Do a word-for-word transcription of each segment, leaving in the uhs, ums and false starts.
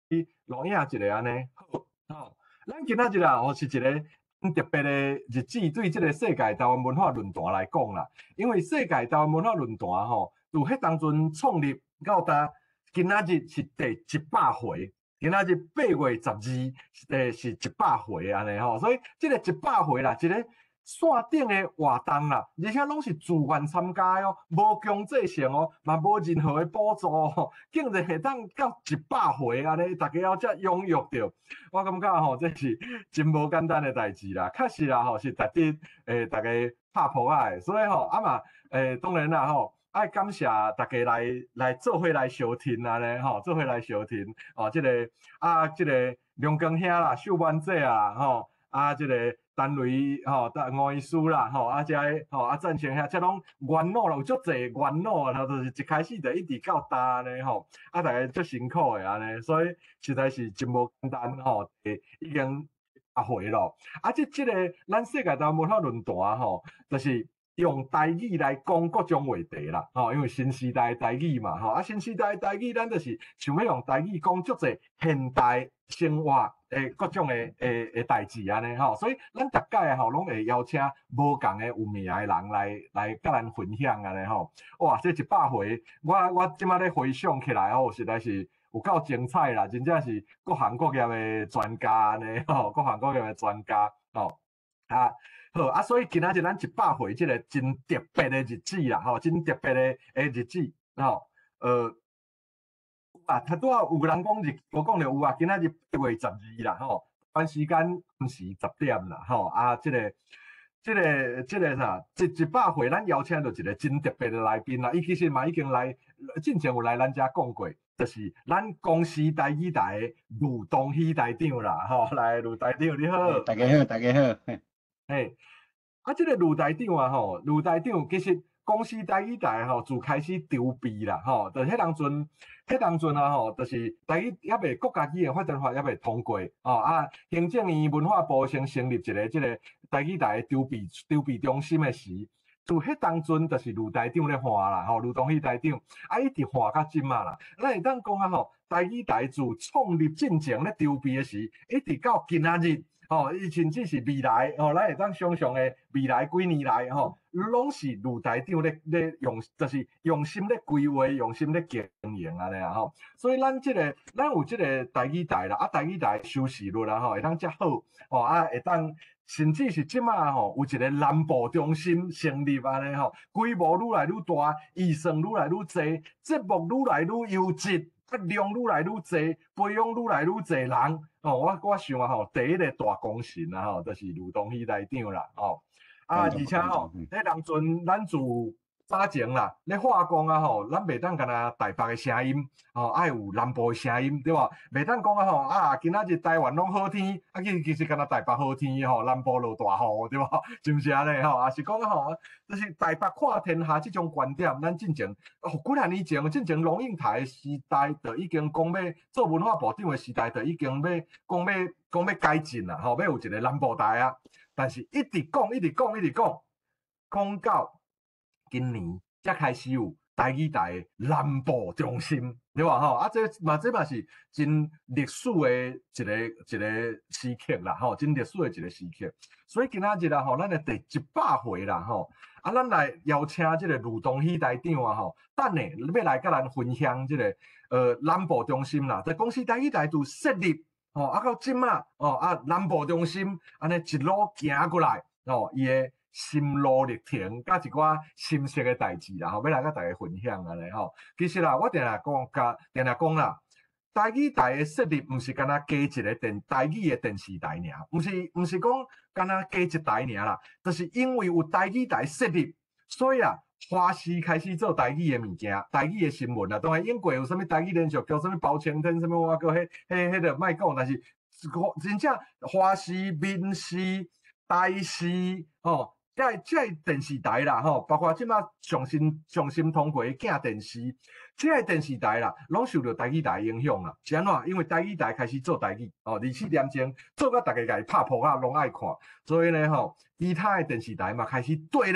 录影一个安尼，好，吼，咱今仔日啊，吼是一个很特别的日子，对这个世界台湾文化论坛来讲啦，因为世界台湾文化论坛吼，从迄当阵创立到呾，今仔日是第一百回，今仔日八月十二，诶是一百回安尼吼，所以这个一百回啦，一个线顶的活动啦，而且拢是自愿参加哦，无强制性哦，嘛无任何的补助哦，竟然会当到一百回安尼，大家要遮踊跃着，我感觉吼，这是真无简单的代志啦，确实啦吼，是值得诶大家拍扑啊的，所以吼啊嘛诶，当然啦吼。爱感谢大家来来做伙来收听安尼吼，做伙来收听哦，即、这个啊，即、这个梁光兄啦、秀班姐啊，吼啊，即、这个单雷吼、吴医师啦，吼啊，遮吼啊，赞成遐，遮拢元老啦，有足侪元老啊，就是一开始就一直到大安尼吼，啊，大家足辛苦诶安尼，所以实在是真无简单吼，诶，已经啊回咯，啊，即即、这个咱世界台文化论坛吼，就是。用台语来讲各种话题啦，吼，因为新时代台语嘛，吼，啊，新时代台语咱就是想要用台语讲足侪现代生活诶各种诶诶诶代志安尼吼，所以咱逐届吼拢会邀请无共诶有名诶人来来甲咱分享安尼吼，哇，这一百回，我我即摆咧回想起来吼，实在是有够精彩啦，真正是各行各业诶专家安尼吼，各行各业诶专家吼啊。好啊，所以今仔日咱一百回即个真特别的日子啦，吼，真特别的诶日子，吼，呃，啊，他拄啊有人讲日，我讲着有啊，今仔日八月十二啦，吼，台湾时间暗时十点啦，吼，啊，即、这个。即、這個即、這個啥，一一百回咱邀請到一個真特別的來賓啦，伊其實嘛已經來，之前有來咱遮講過，就是咱公司台語台的盧東熙台長啦，吼，來盧台長你好， 大家好，大家好， 嘿。啊，即、這個盧台長啊，吼，盧台長其實公司台語台吼，自開始籌備啦，吼，就迄當陣，迄當陣啊，吼，就是台語還未國家語言發展法還未通過，哦啊，行政院文化部先成立一個即個台語台籌備籌備中心的時，自迄當陣就是盧台長咧畫啦，吼，盧東熙台長，啊一直畫到今嘛啦，咱會當講啊，吼，台語台自創立進前咧籌備的時，一直到今仔日。吼、哦，伊甚至是未來，吼、哦，咱會當想象誒未來幾年來，吼、哦，攏是盧台長咧咧用，就是用心咧規劃，用心咧經營安尼啊，吼。所以咱即、這個，咱有即個台語台啦，啊台語台收視率啦，吼，會當遮好，吼啊會當，甚至是即馬吼有一個南部中心成立安尼吼，規模愈來愈大，預算愈來愈濟，節目愈來愈優質。啊，量愈來愈濟，培養愈來愈濟人。哦，我我想啊，吼，第一個大功臣啊，吼，就是盧東熙台長啦，哦。啊，而且吼，迄當陣咱自早前啦，咧化工啊，吼，咱袂當干那台北嘅聲音，哦，愛有南部嘅聲音，對吧？袂當講啊，吼啊，今仔日台灣攏好天，啊，其實其實干那台北好天吼，南部落大雨，對吧？是毋是安尼吼？啊，是講啊，吼，就是台北看天下這種觀點，咱進前哦，幾啊年前，進前龍應台時代就已經講要做文化部長嘅時代，就已經要講要講要改進啦，吼，要有一個南部台啊，但是一直講，一直講，一直講，講到。今年才開始有台語台的南部中心，對吧？吼啊，這嘛這嘛是真歷史的一個一個時刻啦，吼，真歷史的一個時刻。所以今仔日啦，吼，咱的第一百回啦，吼，啊，咱來邀請這個盧東熙台長啊，吼，等下要來甲咱分享這個呃南部中心啦，在公司台語台就設立，吼，啊到今嘛，哦啊南部中心安尼一路行過來，哦，伊個。心路歷程，甲一寡深色嘅代志啦，吼，要來甲大家分享安尼吼。其實啦，我定定講，甲定定講啦，台語台嘅設立毋是干那加一個電台語嘅電視台爾，毋是毋是講干那加一台爾啦，就是因為有台語台設立，所以啊，華視開始做台語嘅物件，台語嘅新聞啦，當然英國有啥物台語連續劇，啥物包青天，啥物我個迄迄迄個莫講，但是真正華視、民視、台視，吼。即係即係電視台啦，吼，包括即馬上新上新通過嘅鏡電視，即係電視台啦，攏受到台語台影響啦。是安怎？因為台語台開始做台語，哦，二四點鐘做到大家家拍鋪啊，攏愛看，所以呢，吼，其他嘅電視台嘛開始對咧，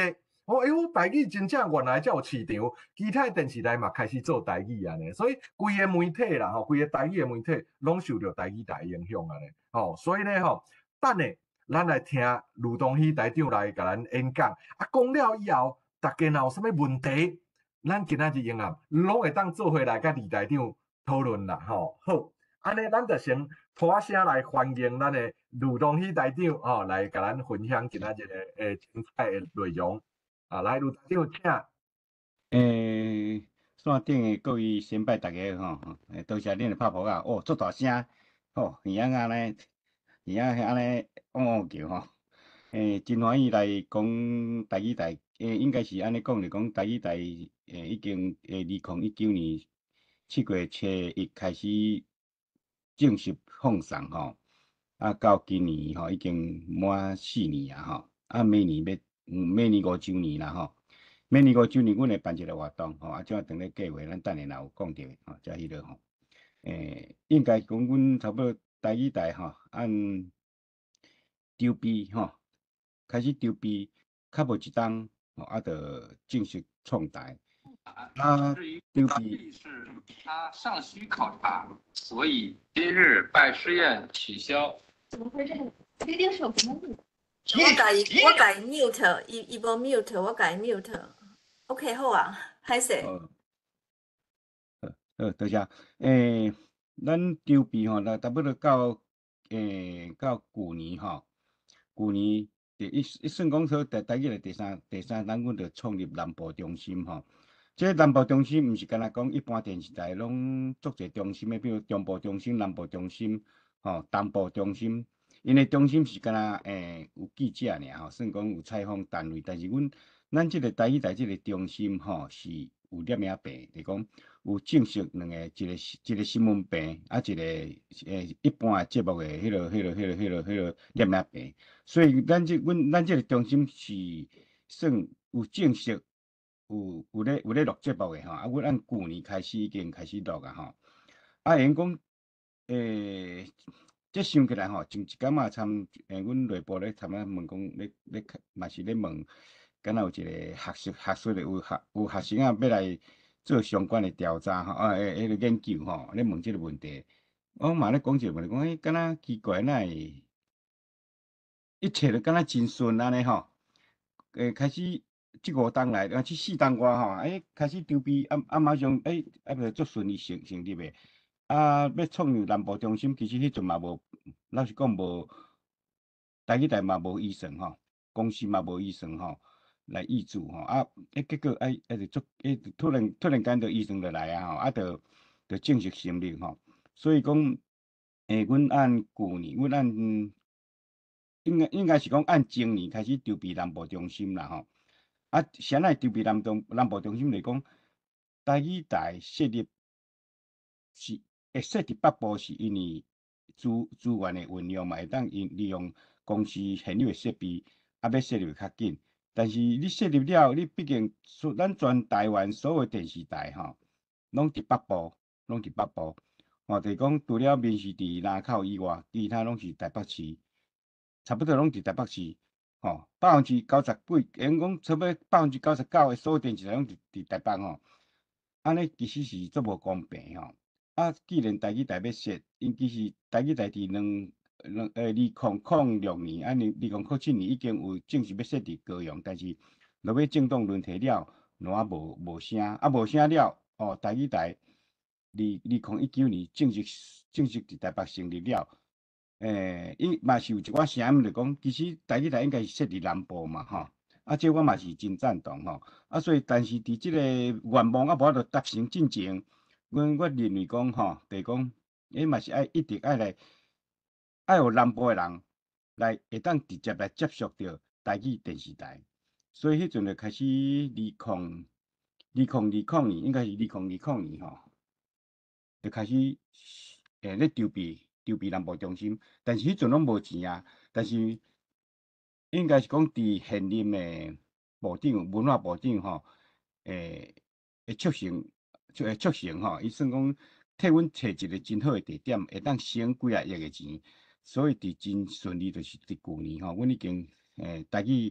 哦，哎呦，台语真正原来才有市场，其他电视台嘛开始做台语安尼，所以规个媒体啦，吼，规个台语的媒体拢受到台语台影响安尼，吼，所以咧吼，等下咱来听卢东熙台长来甲咱演讲，啊，讲了以后，大家若有啥物问题，咱今仔日用啊，拢会当做回来甲李台长讨论啦，吼，好，安尼咱就先拖声来欢迎咱的卢东熙台长吼，来甲咱分享今仔日的诶精彩的内容。啊，来，卢台长，请。 诶，线顶的各位先拜大家吼，诶，多谢恁的拍扑啊，哦，足大声，吼，耳仔安尼，耳仔安尼汪汪叫吼，诶，真欢喜来讲台语台，诶，应该是安尼讲，就讲台语台，诶，已经诶，二零一九年七月初一开始正式放送吼，啊，到今年吼已经满四年啊吼，啊，明年要，嗯，明年五周年啦吼。明年五周年，阮会办一个活动，吼，啊，怎啊等咧计划，咱等下若有讲着，吼，则迄落吼，诶，应该讲阮差不多台语台吼，按筹备吼，开始筹备，较无一冬，吼，啊，着正式创台。啊， 至于筹当备地是他尚需考察，所以今日拜师宴取消。 怎么回事？一定是有什么问题。我改我改 mute，伊伊无 mute，我改 mute。OK 好啊，歹势。 呃，呃，呃，多谢。诶，咱筹备吼，那差不多到诶到旧年吼，旧年第一一算讲说台台语的第三第三单，阮着创立南部中心吼。即个南部中心毋是干那讲一般电视台拢足侪中心的，比如中部中心、南部中心、吼东部中心。因为中心是干那诶有记者尔吼，算讲有采访单位，但是阮咱即个台语台即个中心吼是有摄影棚，就讲有正式两个，一个一个新闻棚，啊一个诶一般诶节目诶迄落、迄落、迄落、迄落、迄落摄影棚。所以咱即阮咱即个中心是算有正式。有有咧有咧录节目诶吼，啊，阮按旧年开始已经开始录啊吼，啊，因讲诶，即想起来吼，前一感仔参诶，阮内部咧参啊问讲，咧咧嘛是咧问，敢若有一个学术学术诶，有学有学生啊要来做相关诶调查吼，啊，诶，迄个研究吼，咧问即个问题，我嘛咧讲一个问题，讲诶，敢若奇怪，哪会一切都敢若真顺安尼吼，诶，开始。即五冬来，啊，即四冬外吼，哎，开始筹备，啊啊，马上哎，啊，着足顺利成成立诶。啊，要创立南部中心，其实迄阵嘛无，老实讲无，台语台嘛无预算吼，公司嘛无预算吼，来挹注吼，啊，哎，结果哎，哎，着足，哎，突然突然间着预算着来啊吼，啊，着着正式成立吼，所以讲，诶，阮按旧年，阮按应该应该是讲按前年开始筹备南部中心啦吼。啊，谁来筹备南中南部中心来讲，台语台设立是会设伫北部，是因为资资源的运用嘛，会当用利用公司现有的设备，啊，要设立较紧。但是你设立了，你毕竟咱全台湾所有电视台吼，拢伫北部，拢伫北部。吼，就是讲除了面是伫南口以外，其他拢是台北市，差不多拢伫台北市。吼，百分之九十几，因讲差不多百分之九十九的所有电视台拢伫伫台北吼，安尼其实是足无公平吼。啊，既然台语台要设，因其实台语台伫两两呃二零零六年，啊二二零零七年已經有正式要設伫高雄，但是落尾政黨輪替了，然後無無聲，啊無聲了，哦，台語台二二零一九年正式正式伫台北成立了。誒，伊嘛是有一寡聲音就講，其實台語台應該是設伫南部嘛，吼。啊，這我嘛是真贊同吼。啊，所以但是伫即個願望啊，無法度達成進前。阮我認為講吼，就是講，伊嘛是愛一直愛來，愛有南部誒人來會當直接來接觸到台語電視台，所以迄陣就開始二零二零二零年，應該是二零二零年吼，就開始誒咧籌備籌備南部中心，但是迄陣攏無錢啊，但是應該是講佇現任誒部長文化部長吼，誒會促成。就會促成吼，伊算講替阮找一個真好誒地點，會當省幾啊億誒錢，所以佇真順利，就是佇舊年吼，阮已經誒台語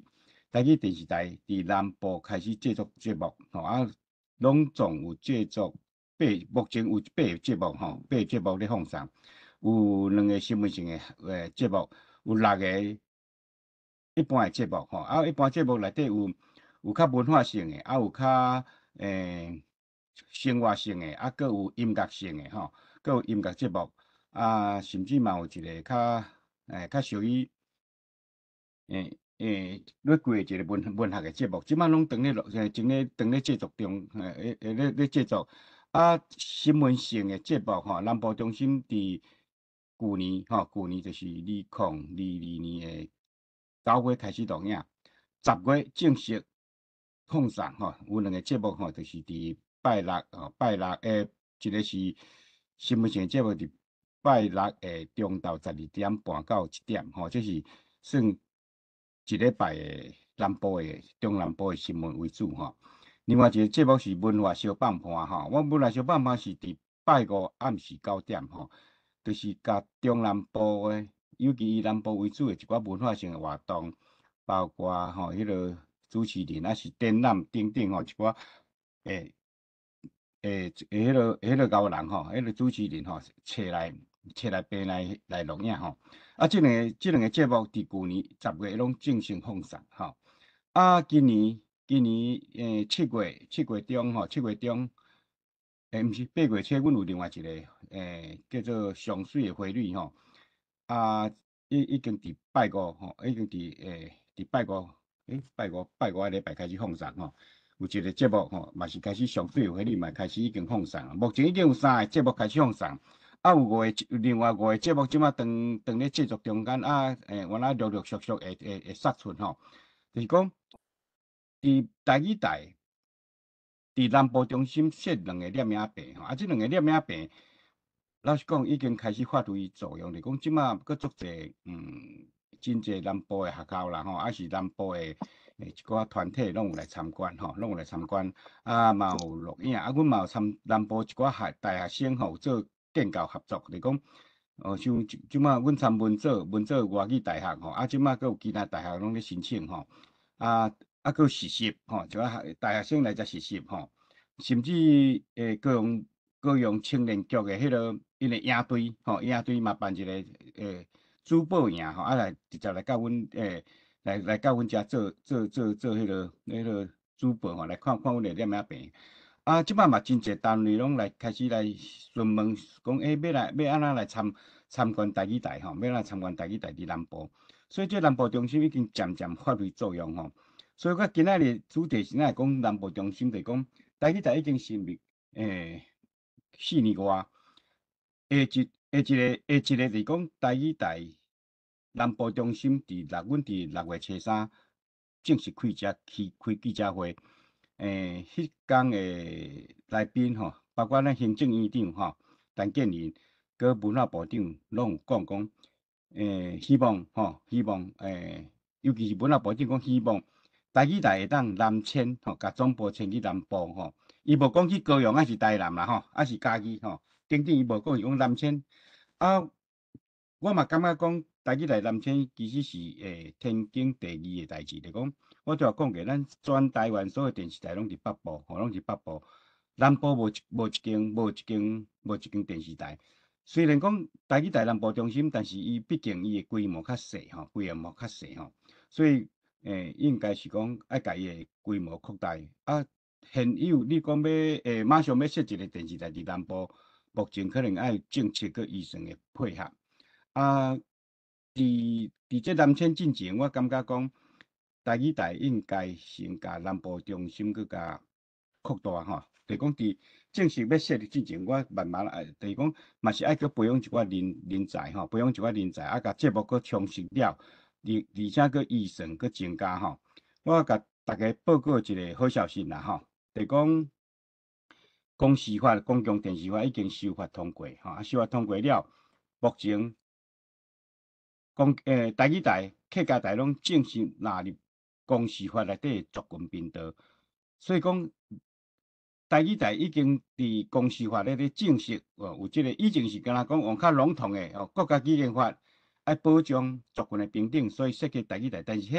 台语电视台伫南部开始制作节目，吼啊，拢总有制作八，目前有八个节目，吼，八个节目咧放送，有两个新闻性诶诶节目，有六个一般诶节目，吼啊，一般节目内底有有较文化性诶，啊有较诶生活性诶，啊，佮有音乐性诶，吼，佮有音乐节目，啊，甚至嘛有一个较诶较属于诶。诶，咧过一个文文学嘅节目，即摆拢当咧录，诶，正咧当咧制作中，诶诶咧咧制作。啊，新闻性嘅节目吼，南部中心伫去年吼，去年就是二零二二年嘅九月开始录影，十月正式放送吼。有两个节目吼，就是伫拜六吼，拜六诶，一个是新闻性节目伫拜六诶中昼十二点半到一点吼，这是算一礼拜诶南部诶中南部诶新闻为主吼。另外一个节目是文化小放盘吼，我文化小放盘是伫拜五暗时九点吼，就是甲中南部诶，尤其以南部为主诶一寡文化性诶活动，包括吼迄个主持人啊是展览等等吼一寡诶诶诶迄个迄个高人吼，迄个主持人吼找来找来编来来录影吼。啊，即两个即两个节目伫旧年十月拢正式放送吼。啊，今年今年诶七月七月中吼，七月中诶，毋是八月初，阮有另外一个诶叫做上水诶花蕊吼。啊，已已经伫拜五吼，已经伫诶伫拜五诶拜五拜五个礼拜开始放送吼。有一个节目吼，嘛是开始上水诶花蕊嘛开始已经放送，目前已经有三个节目开始放送。啊，有五个另外五个节目即马当当咧制作中间啊，诶，原来陆陆续续会会会杀出吼，就是讲。伫台语台，伫南部中心设两个摄影棚吼，啊，即两个摄影棚，老实讲已经开始发挥作用，就讲即马佫足侪，嗯，真侪南部诶学校啦吼，啊是南部诶诶一寡团体拢有来参观吼，拢有来参观，啊嘛有录影，啊，阮嘛有参南部一寡学大学生吼做建教合作，就讲。哦，像即马阮参文组，文组外语大学吼，啊，即马佫有其他大学拢咧申请吼，啊。啊，佮实习吼，就啊大学生来遮实习吼，甚至诶，各用各用青年局诶迄个因诶营队吼，营队嘛办一个诶主播营吼，啊来直接来到阮诶来来到阮遮做做做做迄个迄个主播吼，来看看阮诶摄影棚。啊，即摆嘛真侪单位拢来开始来询问，讲诶要来要安怎来参参观台语台吼，要来参观台语台伫南部，所以这南部中心已经渐渐发挥作用吼。所以我今仔日主题是咱讲南部中心，就讲台语台已经成立诶四年外，下一下一个下一个是讲台语台南部中心伫六，阮伫六月初三正式开只开开记者会。诶，迄天诶来宾吼，包括咱行政院长吼陈建仁，佮文化部长拢有讲讲，诶，希望吼，希望诶，尤其是文化部长讲希望。台语台会当南迁吼，甲总部迁去南部吼。伊无讲去高雄还是台南啦吼，还是嘉义吼。等等伊无讲，伊讲南迁。啊，我嘛感觉讲台语台南迁其实是诶天经地义诶代志。就讲我拄仔讲过，咱全台湾所有电视台拢伫北部，吼，拢伫北部。南部无一无一间无一间无一间电视台。虽然讲台语台南部中心，但是伊毕竟伊诶规模较细吼，规模较细吼，所以。诶，应该是讲爱甲伊诶规模扩大。啊，现有你讲要诶，马上要设一个电视台伫南部，目前可能爱政策佮预算诶配合。啊，伫伫这南迁进前，我感觉讲台语台应该先甲南部中心佮甲扩大吼。就讲伫正式要设立之前，我慢慢来，就是讲嘛是爱去培养一寡人人才吼，培养一寡人才，啊，甲节目佮充实了。而而且佮预算佮增加吼，我甲大家报告一个好消息啦吼，就讲公司法、公共电视法已经修法通过吼，啊修法通过了，目前公诶台语台、客家台拢正式纳入公司法内底族群频道，所以讲台语台已经伫公司法内底正式哦有即个，以前是敢若讲用较笼统诶哦国家基建法。爱保障族群诶平等，所以设计台语台，但是迄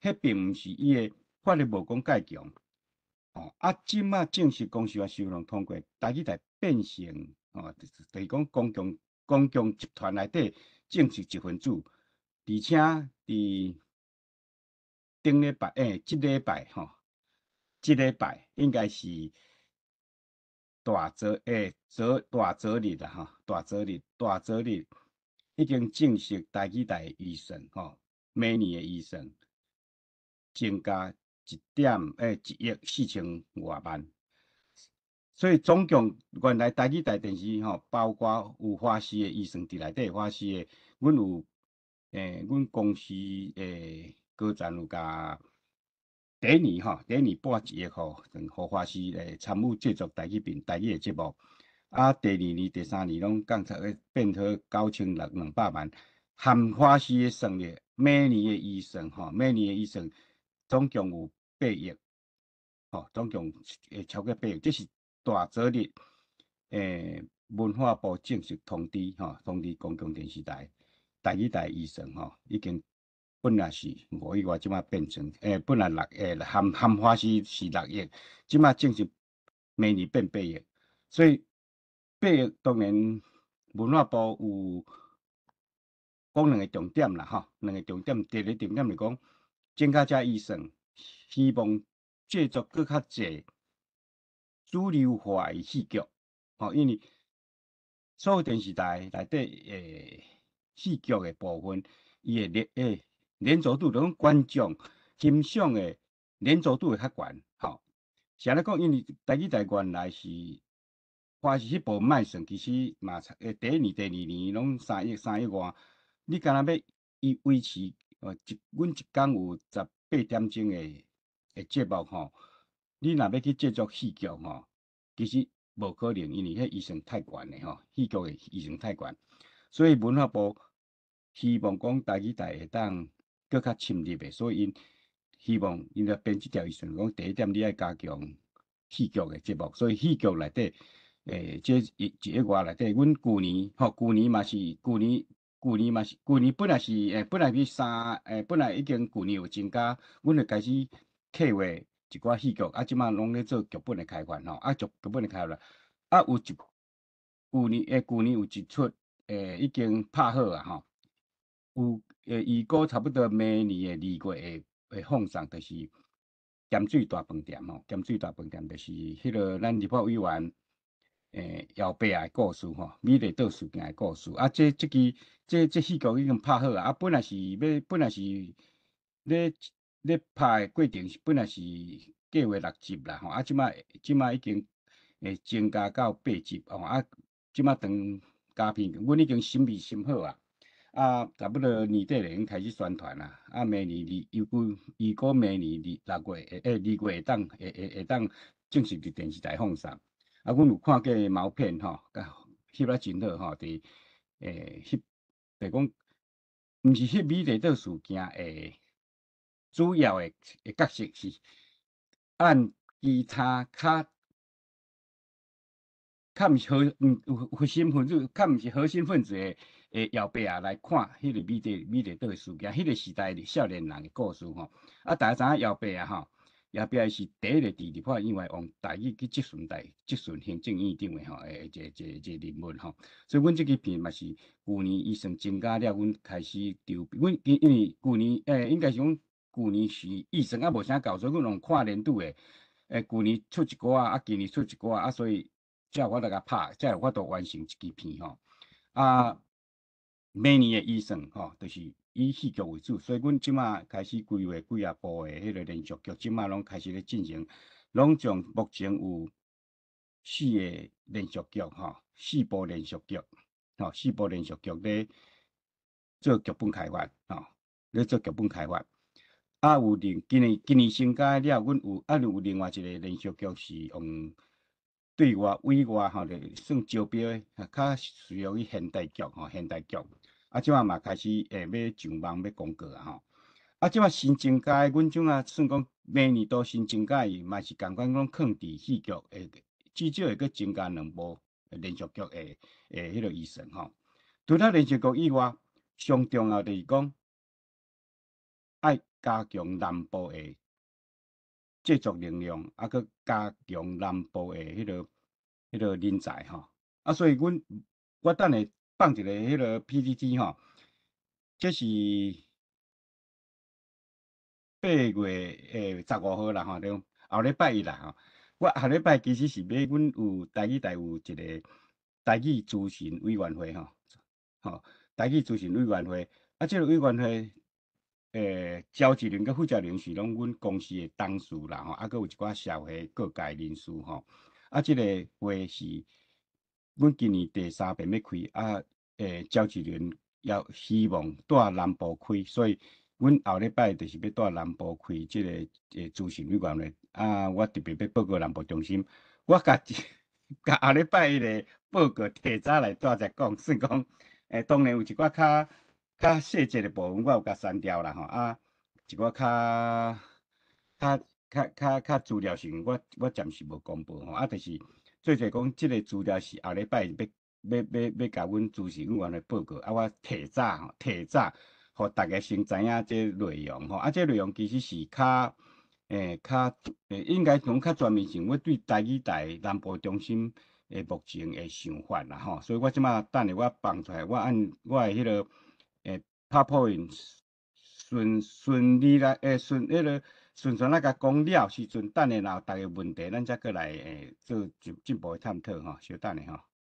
迄并毋是伊诶法律无讲介强。哦，啊，即马正式公司法修法通过，台语台变成哦，就是讲公共公共集团内底正式一份子，而且伫顶礼拜诶，即礼拜吼，即礼拜应该是大泽诶泽大泽日啦吼，大泽日大泽日已经正式台语台预算吼，每年诶预算增加一点诶一亿四千外万。所以总共原来台语台电视吼，包括有花絮的预算伫内底，花絮的，阮有诶，阮公司诶高层有甲第一年吼，第一年拨一亿吼，互花絮诶参与制作台语片台语的节目。啊，第二年、第三年拢降出去变成九千六两百万，含花絮的算咧，每年的预算吼，每年的预算总共有八亿，吼，总共会超过八亿，这是。大泽日，诶，文化部正式通知吼，通知公共电视台，台语台预算吼，已经本来是五亿外，即马变成诶，本来六诶含含花絮是六亿，即马正式每年变八亿，所以八亿当然文化部有讲两个重点啦吼，两个重点，第一个重点是讲增加这预算，希望制作更较济。主流化的戏剧，吼，因为所有电视台内底诶戏剧的部分，伊的连诶连轴度，种观众欣赏的连轴度会较悬，吼。是安尼讲，因为台语台原来是花是迄部卖算，其实嘛诶第一年、第二年拢三亿、三亿外，你敢若要伊维持，呃，一阮一工有十八点钟的诶节目吼。你若要去制作戏剧吼，其实无可能，因为迄预算太悬嘞吼，戏剧诶预算太悬，所以文化部希望讲台语台会当更较深入诶，所以因希望因着编即条预算，讲第一点你爱加强戏剧诶节目，所以戏剧内底诶，这一一个月内底，阮旧年吼，旧年嘛是旧年。旧年嘛是，旧年本来是诶，本来是三诶，本来已经旧年有增加，阮就开始计划。一寡戏剧，啊，即马拢咧做剧本的开发吼，啊，剧剧本的开发，啊，有一旧年诶，旧年有一出诶，已经拍好啊吼，有诶，预估差不多明年诶二月会会放送，就是咸水大饭店吼，咸水大饭店就是迄个咱立法委员诶姚伯啊故事吼，美丽岛事件诶故事，啊，这这支这这戏剧已经拍好啊，啊，本来是要本来是咧。咧拍的过程是本来是计划六集啦吼，啊，即马即马已经诶增加到八集吼，啊，即马当加片，阮已经审美审好啊，啊，差不多年底咧开始宣传啦，啊，明年二预估预估明年二六月诶诶二月会当会会会当正式伫电视台放送，啊，阮有看过毛片吼，翕啊真好吼，伫诶翕，就讲毋是翕美丽岛事件诶。主要的的角色是按其他较较毋是核嗯有核心分子，较毋是核心分子的诶摇摆啊来看迄个美丽美丽岛的事件，迄、那个时代的少年人的故事吼。啊，大家知影摇摆啊吼，摇摆是第一个伫立法院往台语去质询台质询行政院长的吼，诶，一个一个一个人物吼。所以阮即个片嘛是旧年预算增加了，阮开始筹备。阮因因为旧年诶，应该是讲。旧年是预算啊无啥够，所以阮用看年度诶，诶，旧年出一寡啊，啊，今年出一寡啊，所以才有法度甲拍，才有法度完成一支片吼。啊，明年诶预算吼，就是以戏剧为主，所以阮即马开始规划几啊部诶迄个连续剧，即马拢开始咧进行，拢将目前有四个连续剧吼，四部连续剧，吼，四部连续剧咧做剧本开发，吼，咧做剧本开发。啊，有另今年今年新加了，阮有啊，有另外一个连续剧是用对外委外吼，就算招标诶，较属于现代剧吼，现代剧。啊，即马嘛开始诶要上网要广告啊吼。啊，即马新增加诶，阮种啊算讲明年度新增加伊嘛是共款讲放伫戏剧诶，至少会阁增加两部连续剧诶诶迄个预算吼。除了连续剧以外，上重要就是讲爱。 加强南部的制作能量，啊，佮加强南部的迄、那个、迄、那个人才吼。啊，所以阮我等下放一个迄个 P P T 吼，这是八月诶十五號啦吼，對，後禮拜一啦吼。我下禮拜其實是要阮有台語台有一個台語諮詢委員會吼，吼台語諮詢委員會，啊，即、這個委員會誒召集人甲副召集人是攏阮公司的董事啦吼，啊，佮有一寡社會各界人士吼，啊，即、這個會是阮今年第三遍要開，啊，誒召集人要希望帶南部開，所以。阮後禮拜就是要帶南部開即個誒諮詢委員會，啊，我特別要報告南部中心，我甲甲後禮拜迄個報告提早來帶者講，算講誒，當然有一寡較較細節的部分，我有甲刪掉啦吼，啊，一寡較較較較較資料性，我我暫時無公布吼，啊，就是做者講，即個資料是後禮拜要要要要甲阮諮詢委員會報告，啊，我提早吼，提早。互大家先知影即內容吼，啊，即內容其實是較誒較誒，應該講較全面性。我對台語台南部中心誒目前誒想法啦吼，所以我即馬等下我放出來，我按我誒迄個誒 PowerPoint 順順利來誒順迄個順順來甲講了時陣，等下若有大家問題，咱則過來誒做進進步誒探討吼，稍等下吼。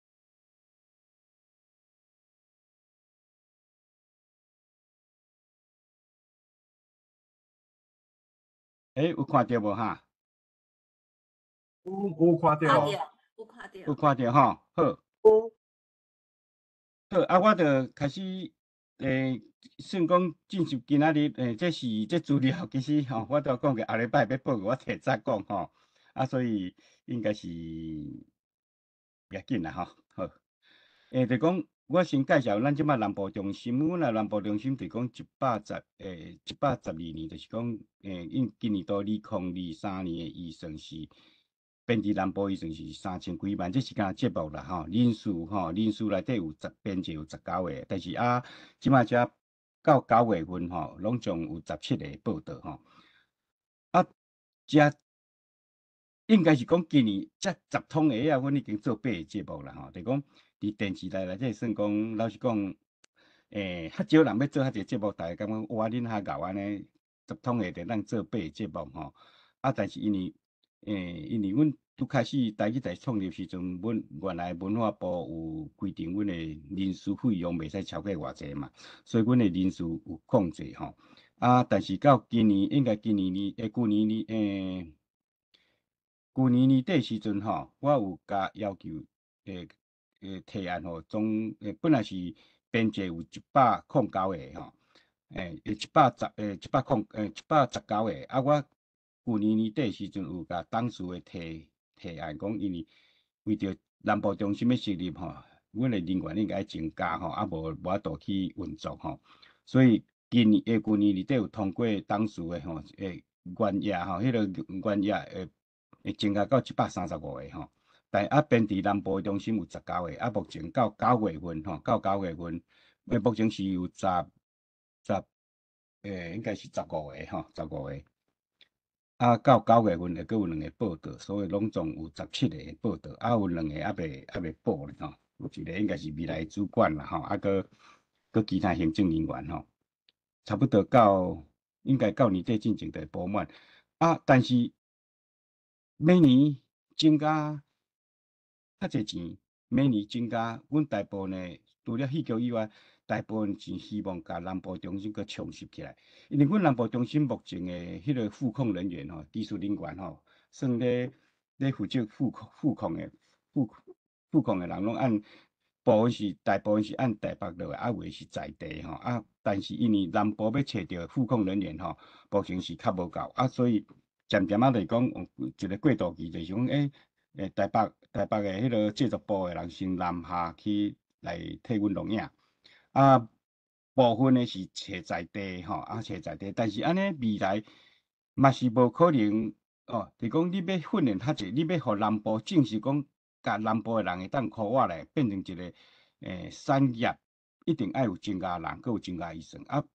誒，有看到無哈？ 有有看到哦， 有看到， 有看到吼，好， 有， 好，啊，我著開始誒，算講進入今仔日誒，這是這資料其實吼，我都講過後禮拜要報告，我提早講吼，啊，所以應該是也緊啦吼，好，誒，就講我先介紹咱即馬南部中心，阮啊南部中心就講一百十誒一百十二年，就是講誒，因今年到二零二三年誒預算是。編輯南部預算是三千幾萬，這是間節目啦吼，人數吼，人數內底有十編輯有十九個，但是啊，即馬只到九月份吼，攏總有十七個報道吼。啊，這應該是講今年這十通個啊，阮已經做八個節目啦吼，就講佇電視台內底算講，老實講，誒，較少人要做遐濟節目，大家感覺哇，恁較牛安尼，十通個就咱做八個節目吼。啊，但是因為誒，因為阮拄開始台語台創立時陣，阮原來文化部有規定，阮誒人事費用袂使超過偌濟嘛，所以阮誒人事有控制吼。啊，但是到今年應該今年年誒，舊年年誒，舊年年底時陣吼，我有甲要求誒誒提案吼，總誒本來是編輯有一百零九個吼，誒誒一百十誒一百零誒一百十九個，啊我。舊年年底時陣有甲董事會提提案講，因為為着南部中心的設立吼，阮的人員應該增加吼，啊無無法度去運作吼，所以今年誒舊年年底有通過董事會吼，誒原額吼，迄個原額誒會增加到一百三十五個吼，但啊編佇南部中心有十九個，啊目前到九月份吼，到九月份，誒目前是有十十誒應該是十五個吼，十五個。啊，到九月份會閣有兩個報道，所以攏總有十七個報道，啊有兩個還未還未報咧吼，有一個應該是未來主管啦吼，啊閣閣其他行政人員吼，差不多到應該到年底進前就會補滿，啊，但是每年增加較濟錢，每年增加，阮大部分呢除了戲劇以外。大部分是希望甲南部中心佮充實起來，因為阮南部中心目前誒迄個副控人員吼、技術人員吼，算咧咧負責副副控誒副副控誒人攏按部分是大部分是按台北落來，啊有誒是在地吼，啊，但是因為南部要找着副控人員吼，目前是較無夠，啊，所以漸漸啊來講，一個過渡期就是講，誒誒台北台北誒迄個製作部誒人先南下去來替阮錄影。啊，部分呢是找在地吼，啊找在地，但是安尼未來嘛是無可能哦。就講你要訓練較濟，你要互南部正式講，甲南部誒人會當考我來變成一個誒產業，一定愛有增加人，佮有增加醫生啊。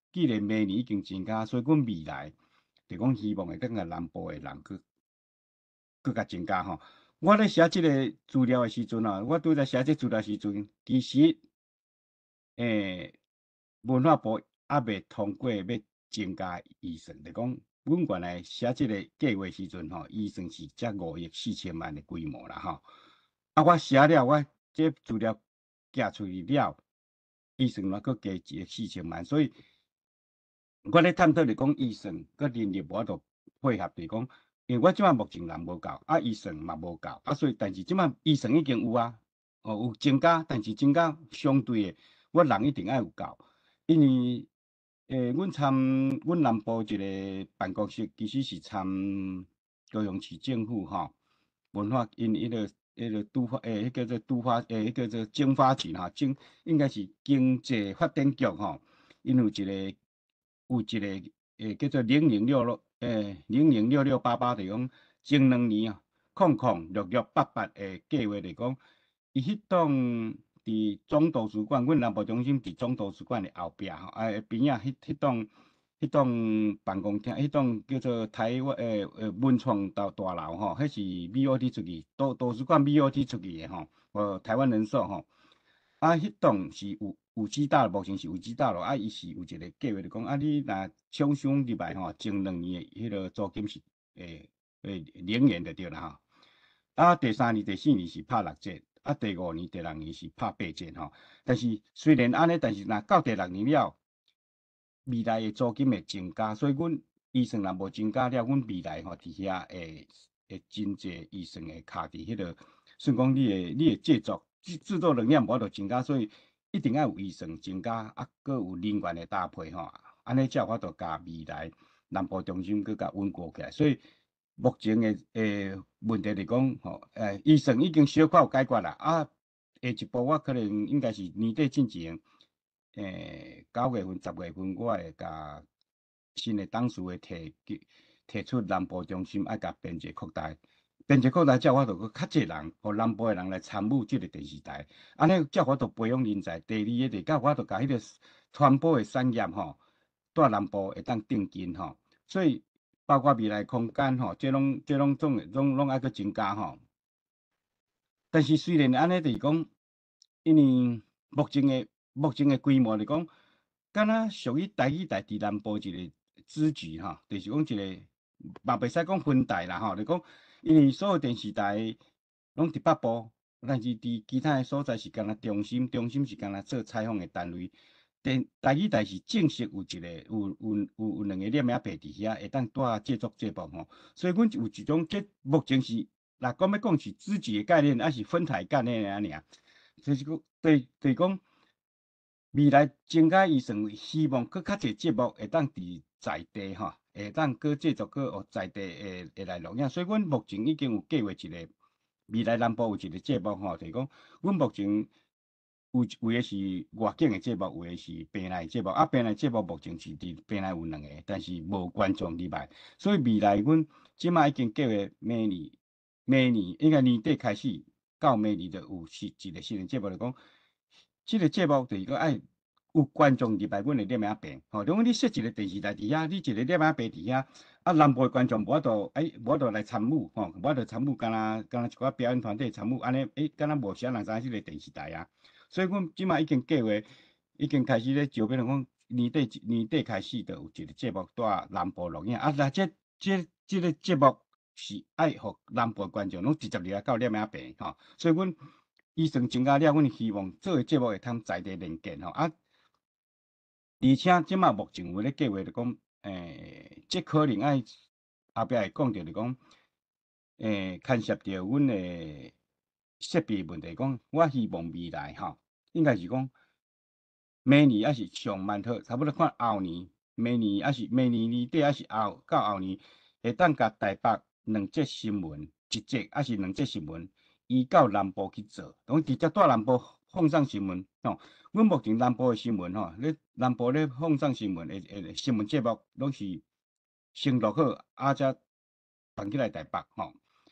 既然明年已经增加，所以阮未来就讲希望会当个南部的人去更加增加吼。我咧写即个资料的时阵啊，我拄则写即资料时阵，其实诶、文化部还未通过要增加预算，就讲阮原来写即个计划时阵吼，预算是才五亿四千万的规模啦吼。啊，我写了，我这资料寄出去了，预算嘛佫加一个四千万，所以我咧探讨就讲预算佮人力我都配合就讲，因为我即摆目前人无够，啊预算嘛无够，啊所以但是即摆预算已经有啊，哦有增加，但是增加相对的，我人一定要有够，因为诶，阮参阮南部一个办公室其实是参高雄市政府吼，文化因迄个。迄个都发诶，迄叫做都发诶，迄叫做经发局吼，经应该是经济发展局吼，因有一个有一个诶叫做零零六六诶零零六六八八，就讲前两年啊，空空六六八八诶计划就讲，伊迄栋伫总图书馆，阮南部中心伫总图书馆诶后壁吼，啊边仔迄迄栋。迄栋办公厅，迄栋叫做台湾诶诶文创大大楼吼，迄是 B O T 出去，图图书馆 B O T 出去诶吼，呃台湾人寿吼，啊迄栋是有有机大楼，目前是有机大楼，啊伊是有一个计划，就讲啊你若厂商入来吼，前两年诶迄个租金是诶诶零元就对啦吼，啊第三年、第四年是拍六折，啊第五年、第六年是拍八折吼，但是虽然安尼，但是若到第六年了。未来的租金会增加，所以阮预算若无增加了，阮未来吼伫遐会会真济预算会卡伫迄个，算讲你的你的制作制制作能力无法度增加，所以一定要有预算增加，啊，搁有人员的搭配吼，安尼才有法度甲未来南部中心搁甲稳固起来。所以目前的诶问题是讲吼，诶预算已经小可有解决啦，啊，下一步我可能应该是年底进前。诶，九月份、十月份，我会甲新的董事会提提出南部中心爱甲边界扩大，边界扩大才有法度佮较济人，互南部的人来参与即个电视台，安尼才有法度培养人才。第二个，就有法度甲迄个传播的产业吼，在南部会当定根吼，所以包括未来空间吼，这拢这拢总拢拢爱佮增加吼。但是虽然安尼，就是讲，因为目前的目前的规模来讲，敢若属于台语台伫南部一个子局吼，就是讲一个嘛袂使讲分台啦吼，就讲因为所有电视台拢伫北部，但是伫其他的所在是敢若中心，中心是敢若做采访的单位。电台语台是正式有一个有有有有两个念名牌伫遐，会当带制作节目吼，所以阮有一种这目前是，若讲要讲是子局的概念，还是分台概念安尼尔，就是讲对对讲。未来增加预算，希望搁较侪节目会当伫在地吼，会当搁制作搁学在地会会来录影。所以，阮目前已经有计划一个未来南部有一个节目吼，就是讲，阮目前有有诶是外景诶节目，有诶是平内节目。啊，平内节目目前是伫平内有两个，但是无观众入来。所以未来阮即摆已经计划明年明年应该年底开始到明年就有是一个新诶节目，就讲。即个节目就是讲爱有观众入来，阮会念名病吼。如果你设一个电视台伫遐，你一个念名病伫遐，啊南部的观众无法度，哎，无法度来参与吼，无法度参与，敢若敢若一寡表演团队参与，安尼，哎，敢若无啥人知影即个电视台啊。所以阮即摆已经计划，已经开始咧招聘，讲年底年底开始就有一个节目在南部录影，啊，那这这这个节目是爱互南部的观众拢直接入来到念名病吼，所以阮。预算增加了，阮希望做诶节目会通在地连结吼啊，而且即马目前有咧计划，就讲诶，即可能爱后壁会讲着，就讲诶，牵涉着阮诶设备问题，讲我希望未来吼，应该是讲明年还是上万好，差不多看后年，明年还是明年年底还是后到后年，会当甲台北两则新闻，一则还是两则新闻。移到南部去做，讲直接在南部放送新闻吼。阮目前南部的新闻吼，咧南部咧放送新闻诶诶新闻节目，拢是先录好，啊则放起来台北吼。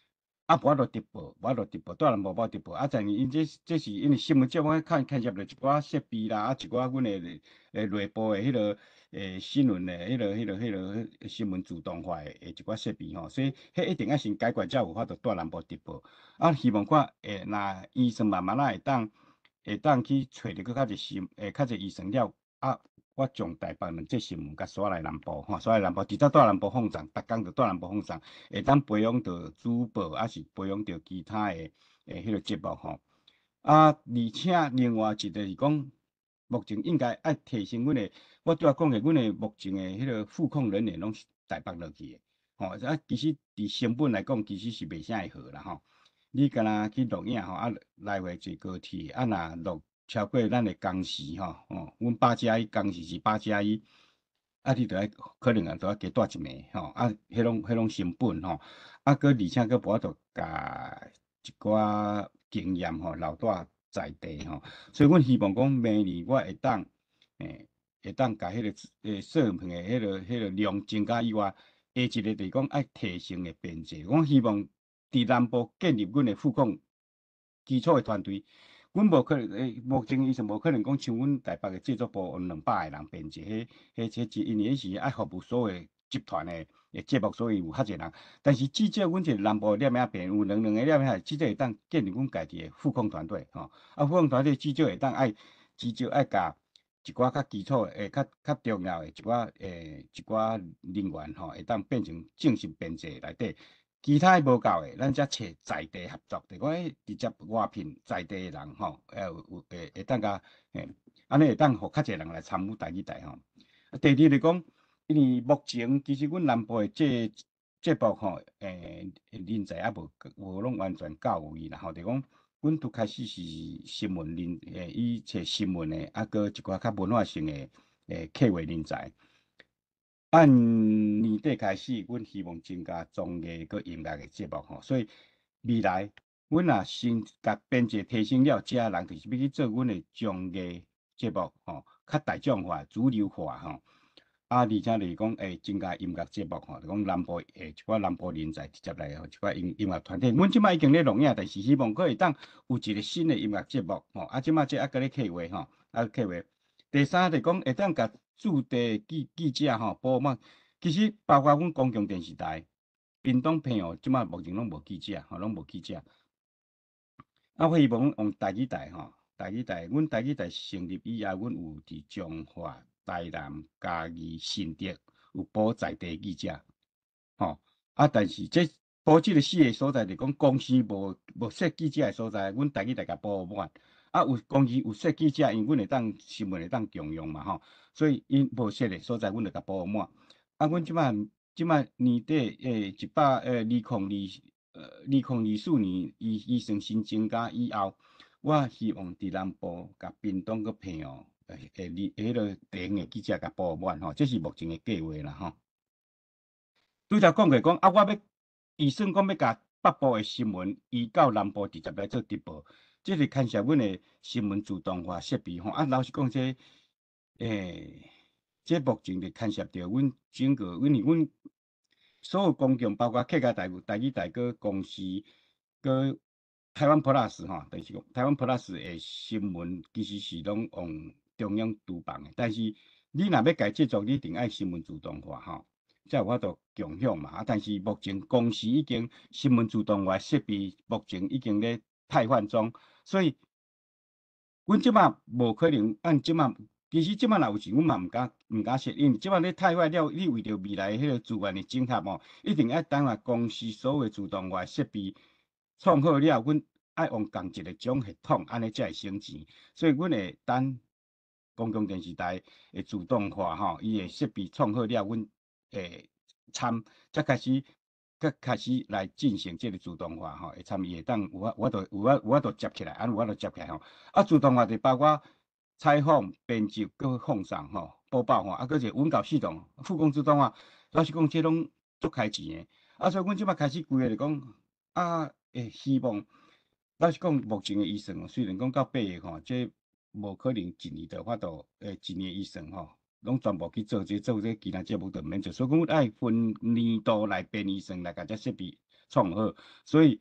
啊，无法度直播，无法度直播，大人无法直播。啊，但是因这这是因为新闻节目看牵涉着一寡设备啦，啊，一寡阮诶诶内部诶迄个诶新闻诶迄个迄个迄个新闻自动化诶诶一寡设备吼，所以迄一定要先解决，才有法度大人无直播。啊，希望看诶，若医生慢慢啊会当会当去找着搁较侪新诶较侪医生了啊。我从台北两这新闻甲刷来南部吼，刷来南部，直接带南部放送，逐工就带南部放送，会当培养到主播，还是培养到其他诶诶迄个节目吼。啊，而且另外一个是讲，目前应该爱提升阮诶，我拄仔讲诶，阮诶目前诶迄个副控人员拢是台北落去诶，吼，啊，其实伫成本来讲，其实是袂啥会好啦吼。你敢若去录影吼，啊，来回坐高铁，啊，若录超过咱的工时吼，哦，阮八加一工时是八加一，啊，你着爱可能啊，着爱加带一暝吼，啊，迄拢迄拢成本吼，啊，搁而且搁无法度甲一寡经验吼留带在地吼，所以阮希望讲明年我会当诶，会当甲迄个诶摄影片诶迄个迄个量增加以外，下一个就是讲爱提升诶边际，我希望。伫南部建立阮诶副控基础诶团队，阮无可能诶，目前医生无可能讲像阮台北诶制作部有两百个人编制，迄迄迄一因为是爱服务所有集团诶诶节目，所以有较侪人。但是至少阮一个南部念影编有两两个念影，至少会当建立阮家己诶副控团队吼。啊，副控团队至少会当爱至少爱甲一寡较基础诶、较较重要诶一寡诶一寡人员吼，会当变成正式编制内底。其他无够诶，咱则找在地合作，就讲直接外聘在地诶人吼，诶有有会会当甲诶，安尼会当互较侪人来参与台语台吼。啊，第二就是讲，因为目前其实阮南部诶这节目吼，诶人才还无无拢完全到位啦吼，就讲阮拄开始是新闻人诶，以找新闻诶，啊，搁一寡较文化性诶诶客话人才。按年底开始，阮希望增加综艺佮音乐嘅节目吼，所以未来阮若先甲编制提升了，遮人就是要去做阮嘅综艺节目吼，较大众化、主流化吼。啊，而且就是讲，诶，增加音乐节目吼，就讲南部诶一寡南部人才直接来吼，一寡音音乐团体。阮即摆已经咧录影，但是希望可以当有一个新的音乐节目吼。啊，即摆即啊搁咧计划吼，啊计划。第三就是讲会当甲驻地记记者吼，保嘛，其实包括阮公共电视台、屏东朋友，即摆目前拢无记者吼，拢无记者。啊，我希望用台语台吼，台语台，阮台语台成立以后，阮有伫彰化、台南、嘉义、新竹有保在地记者，吼。啊，但是这保即个四个所在，就讲公司无无设记者诶所在，阮台语台甲保满。啊，有公司有设记者，因阮会当新闻会当共用嘛吼，所以因无设诶所在，阮就甲保满。啊，阮即摆即摆年底诶一百诶二零二呃二零二四年医医生新增加以后，我希望伫南部甲屏东个朋友诶诶，你迄个电诶记者甲保满吼，这是目前诶计划啦吼。拄则讲过讲啊，我要预算讲要甲北部诶新闻移到南部直接来做直播。这是牵涉阮的新闻自动化设备吼，啊，老实讲，这诶，这目前就牵涉着阮整个，因为阮所有公共，包括客家台、台语台个公司，个台湾 Plus 吼，就是讲台湾 Plus 的新闻，其实是拢用中央主办的，但是你若要改制作，你一定爱新闻自动化吼，才有法度共享嘛。啊，但是目前公司已经新闻自动化设备目前已经咧汰换中。所以，阮即马无可能按即马，其实即马若有钱，阮嘛毋敢毋敢说，因为即马你太坏了，你为着未来迄个资源的整合哦，一定要等下公司所有自动化设备创好了，阮爱用共一个种系统，安尼才会省钱。所以，阮会等公共电视台的自动化吼，伊的设备创好了，阮会参才开始。佮开始来进行这个自动化吼，会参与会当有法有法度有法有法度接起来，安有法度接起来吼。啊，自动化就包括采访、编辑、佮放送吼、播报吼，啊，佮一个文稿系统、副控自动化，老实讲，这拢足开钱的。啊，所以阮即摆开始规划就讲啊，诶，希望老实讲，目前的医生虽然讲到八月吼，这无可能一年就法度诶，一年医生吼。拢全部去做这做这其他节目就免做，所以讲爱分年度来编医生来甲这设备创好，所以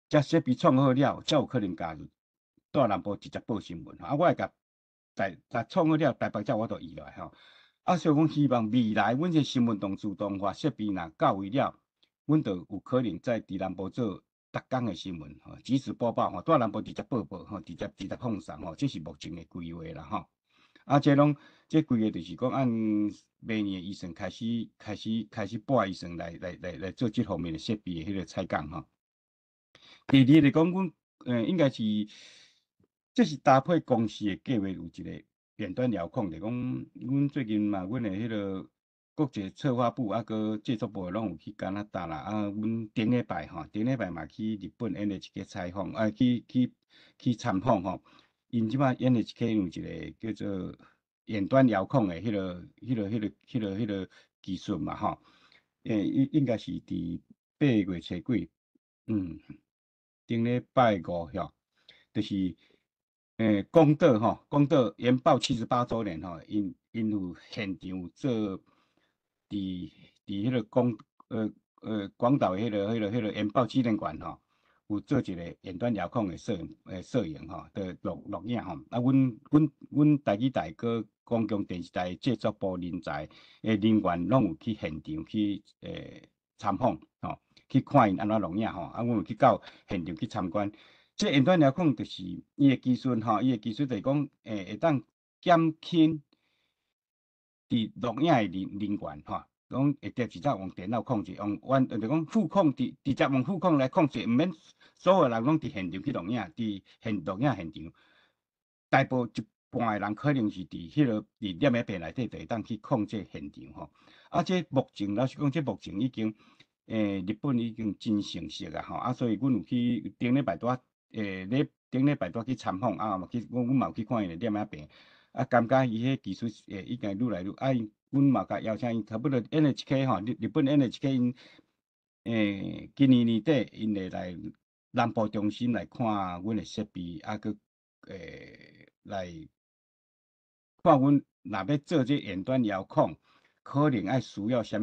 遮设备创好了，才有可能加入大南部直接报新闻。啊，我会甲台甲创好了，台北遮我都移落来吼。啊，所以讲希望未来阮这新闻同自动化设备若到位了，阮就有可能在伫南部做逐工的新闻吼，即时播报吼，大南部直接播报吼，直接直接放送吼，这是目前的规划啦吼。啊，这拢这规划就是讲按明年的预算开始开始开始拨预算来来来来做这方面的设备的迄个采购吼。第二来讲，阮呃应该是这是搭配公司的计划有一个远端遥控，就讲阮最近嘛，阮的迄个国际策划部啊，个制作部拢有去加拿大啦。啊，阮顶礼拜吼，顶礼拜嘛去日本 N H K 采访，啊去去去参访吼。因即摆 N H K 有一个叫做远端遥控的迄个、迄个、迄个、迄个、迄个技术嘛吼。诶，应应该是伫八月初几，嗯，顶礼拜五吼，就是诶公道吼，公道研报七十八周年吼，因因有现场做伫伫迄个公呃呃广岛迄个迄个迄个研报纪念馆吼。有做一个远端遥控的摄诶摄影吼，的录录影吼。啊，阮阮阮台语台个公共电视台制作部人才诶人员拢有去现场去诶参访吼，去看因安怎录影吼。啊，阮有去到现场去参观。这远端遥控就是伊诶技术吼，伊诶技术就是讲诶会当减轻伫录影诶人人员吼。讲会直直接用电脑控制，用完就讲副控直直接用副控来控制，毋免所有人拢伫现场去录影，伫现录影现场，大部一半诶人可能是伫迄个伫摄影片内底，就会当去控制现场吼。啊，这目前老实讲，这目前已经诶日本已经真成熟啊吼。啊，所以阮有去顶礼拜多诶礼顶礼拜多去参访啊，嘛去阮阮嘛有去看因诶摄影片，啊，感觉伊迄技术诶已经愈来愈啊。阮嘛甲邀请因，差不多 N H K 吼，日日本 N H K 因诶，今年年底因会来南部中心来看阮诶设备，啊，佮诶来看阮若要做这远端遥控，可能爱需要啥物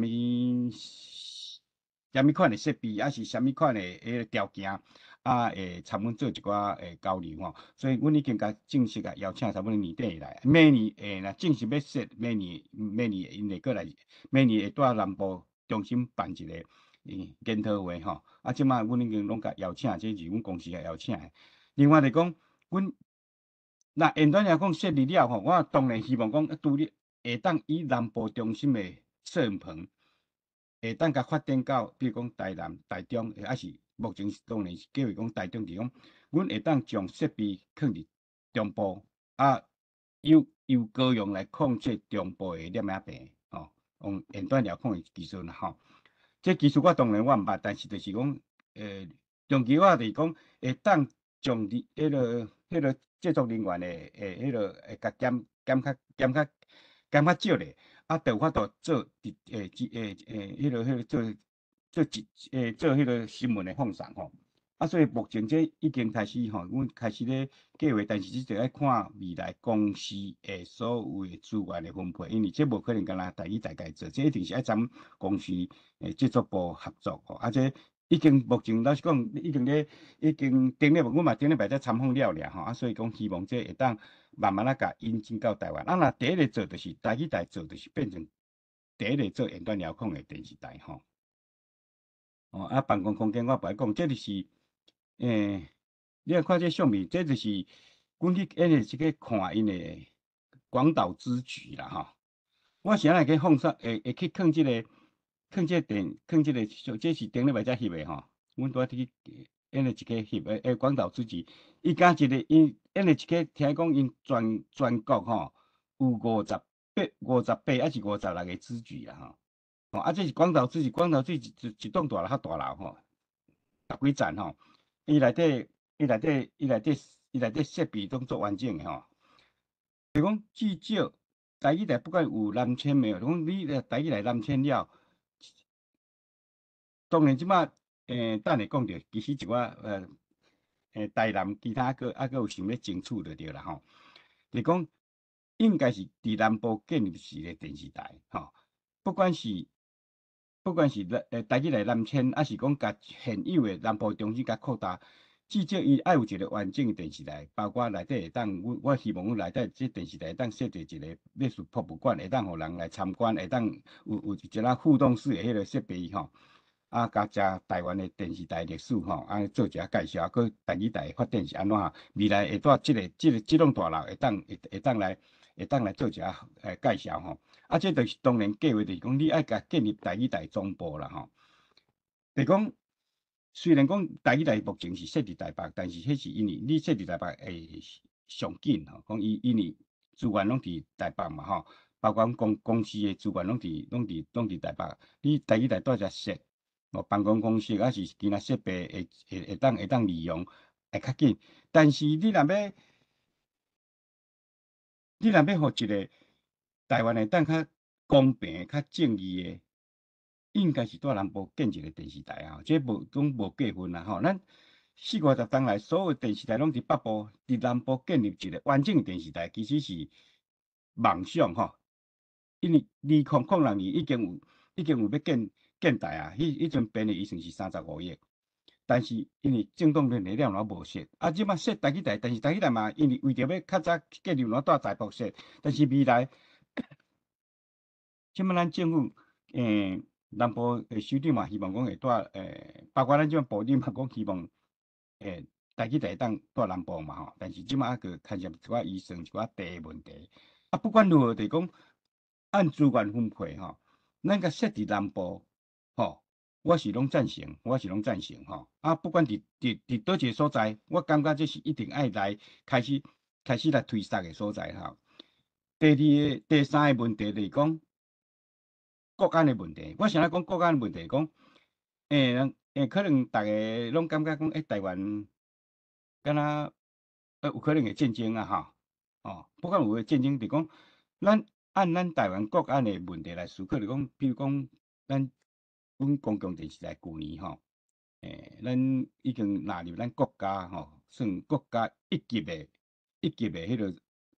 啥物款诶设备，还是啥物款诶迄个条件。啊，会参阮做一寡诶交流吼，所以阮已经甲正式甲邀请差不多年底来，明年诶若正式要说，明年明年因会过来，明年会蹛南部中心办一个诶研讨会吼。啊，即摆阮已经拢甲邀请，这是阮公司甲邀请诶。另外来讲，阮若远端遥控设立了吼，我当然希望讲拄咧会当以南部中心诶摄影棚，会当甲发展到，比如讲台南、台中，还是目前当然是计划讲台中地方，阮会当将设备放伫中部，啊，由由高雄来控制中部的摄影棚，吼，用远端遥控的技术啦，吼。这技术我当然我毋捌，但是就是讲，诶，长期我就是讲会当将伫迄个迄个制作人员的诶迄个会甲减减较减较减较少咧。啊，就有法度做伫诶诶诶，迄个迄个做做一诶做迄个新闻的放送吼。啊，所以目前这已经开始吼，阮开始咧计划，但是即就爱看未来公司诶所有诶资源的分配，因为这无可能干那台语大家做，这一定是爱咱公司诶制作部合作吼。啊，这已经目前老实讲，已经咧已经顶礼拜，阮嘛顶礼拜在参访了了吼。啊，所以讲希望这会当慢慢啊，甲引进到台湾。啊，若第一个做就是台语台做，就是变成第一个做远端遥控的电视台吼。哦，啊，办公空间我白讲，这就是诶，你来看这相片，这就是阮去 N H K 看因的广岛之举啦吼。我是安尼去放上，会会去放即个放即个电放即个，这是顶礼拜才翕的吼。阮拄仔去 N H K 翕诶诶广岛之举，伊敢一个因 N H K 听讲因全全国吼有五十八五十八还是五十六个之举啦吼。哦，啊，这是广岛之举，广岛之举一一栋大楼较大楼吼，十几层吼。伊内底伊内底伊内底伊内底设备拢做完整诶吼。就讲至少台语台不管有南迁没有，讲你台语来南迁了，当然即摆诶，等下讲着，其实一寡呃诶台南其他个啊个有想要争取着着啦吼。就讲应该是伫南部建立一个电视台吼，不管是不管是南诶台语来南迁，还是讲甲现有诶南部中心甲扩大，至少伊爱有一个完整诶电视台，包括内底会当，我我希望阮内底即电视台会当设置一个类似博物馆，会当互人来参观，会当有有一个互动式诶迄个设备吼。啊，甲遮台湾诶电视台历史吼，啊做一下介绍，啊，佮台语台发展是安怎哈？未来会带即个、即个、即种大楼会当会会当来会当来做一下诶介绍吼。啊，这就是当然计划就是讲，你爱甲建立台语台总部啦吼。就讲虽然讲台语台目前是设伫台北，但是迄是因为你设伫台北会上紧吼，讲伊因为资源拢伫台北嘛吼，包括公公司诶资源拢伫拢伫拢伫台北，你台语台带只设。哦，办公公司还是其他设备会会会当会当利用会较紧，但是你若要你若要互一个台湾会当较公平、较正义的，应该是在南部建一个电视台啊，这无讲无过分啦吼。咱四五十当来，所有电视台拢伫北部，伫南部建立一个完整电视台，其实是梦想吼。因为二零零六年已经有已经有要建。建台啊，迄迄阵编的预算是三十五亿，但是因为政党面力量拢无设，啊，即马设台语台，但是台语台嘛，因为为着要较早建立拢带台北设，但是未来，即马咱政府诶南部诶首长嘛，希望讲会带诶，包括咱即马部长嘛，讲希望诶台语台当带南部嘛吼，但是即马个牵涉一寡预算一寡地问题，啊，不管如何，就讲按资源分配吼，咱甲设伫南部。吼，我是拢赞成，我是拢赞成吼。啊，不管伫伫伫倒一个所在，我感觉这是一定爱来开始开始来推动的所在吼。第二个、第三个问题就是讲国安的问题。我想来讲国安的问题，讲诶诶，可能大家拢感觉讲，诶，台湾敢若呃有可能会战争啊吼。哦，不管有诶战争，就讲咱按咱台湾国安的问题来思考，就讲，比如讲咱。阮公共电视台旧年吼，诶，咱已经纳入咱国家吼，算国家一级的、一级的迄个，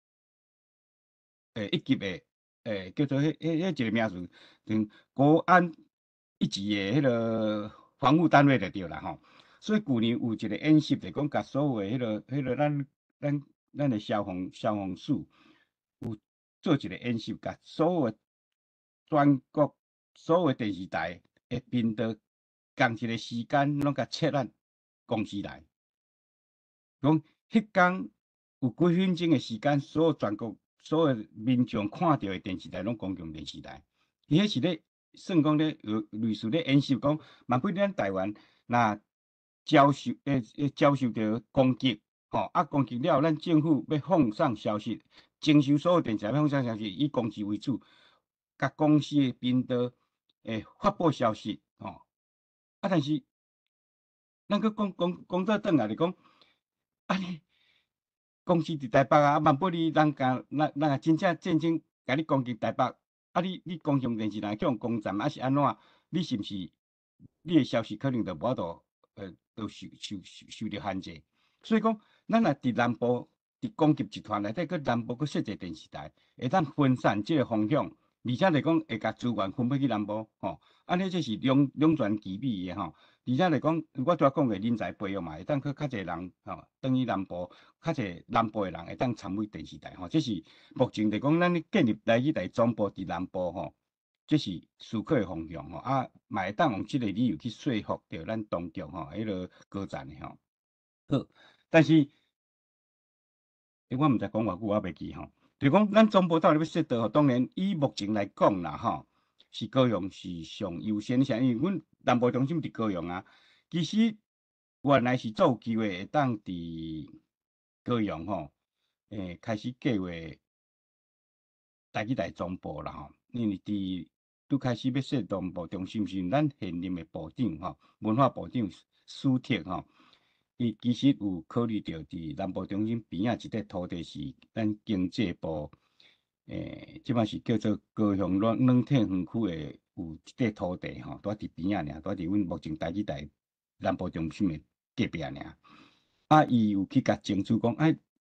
诶，一级的，诶，叫做迄、迄、迄一个名词，像国安一级的迄个防务单位就对啦吼。所以旧年有一个演习，就讲甲所有的迄个、迄个咱、咱、咱的消防、消防署有做一个演习，甲所有的全国所有的电视台。会频道共一个时间，拢甲切咱公司来。讲迄天有几分钟的时间，所有全国所有民众看到的电视台，拢公共电视台。伊迄是咧算讲咧，类似咧演习，讲万不咱台湾若遭受诶诶遭受到攻击，吼啊攻击了，咱政府要放送消息，征收所有电视台要放送消息，以公司为主，甲公司的频道。诶，发布消息吼，啊，但是咱去讲讲讲到转来就讲，啊你公司伫台北啊，万不你人甲咱咱啊真正战争甲你攻击台北，啊你你公共电视台去用攻占，啊是安怎？你是毋是你的消息可能就无法度呃，都受受受受到限制？所以讲，咱若伫南部伫攻击集团内底，佮南部佮设一个电视台，会当分散即个风向。而且来讲，会甲资源分配去南部，吼，安尼这是两两全其美的吼。而且来讲，我拄仔讲的人才培养嘛，会当去较侪人吼，等于南部较侪南部的人会当参与电视台吼。这是目前来讲，咱建立台语台总部伫南部吼，这是思考的方向吼。啊，嘛会当用即个理由去说服着咱当局吼，迄个高层的吼。好，但是，诶，我毋知讲偌久，我袂记吼。就讲咱总部到底要设倒，当然以目前来讲啦，吼，是高雄是上优先，啥？因为阮南部中心伫高雄啊，其实原来是做有机会会当伫高雄吼，诶，开始计划台语台总部啦吼，因为伫拄开始要设总部中心时，咱现任的部长吼，文化部长苏铁吼。伊其实有考虑到伫南部中心边仔一块土地是咱经济部，诶，即摆是叫做高雄软软体园区的有一块土地吼，伫伫边仔尔，伫伫阮目前台语台南部中心的隔壁尔。啊，伊有去甲争取讲，哎，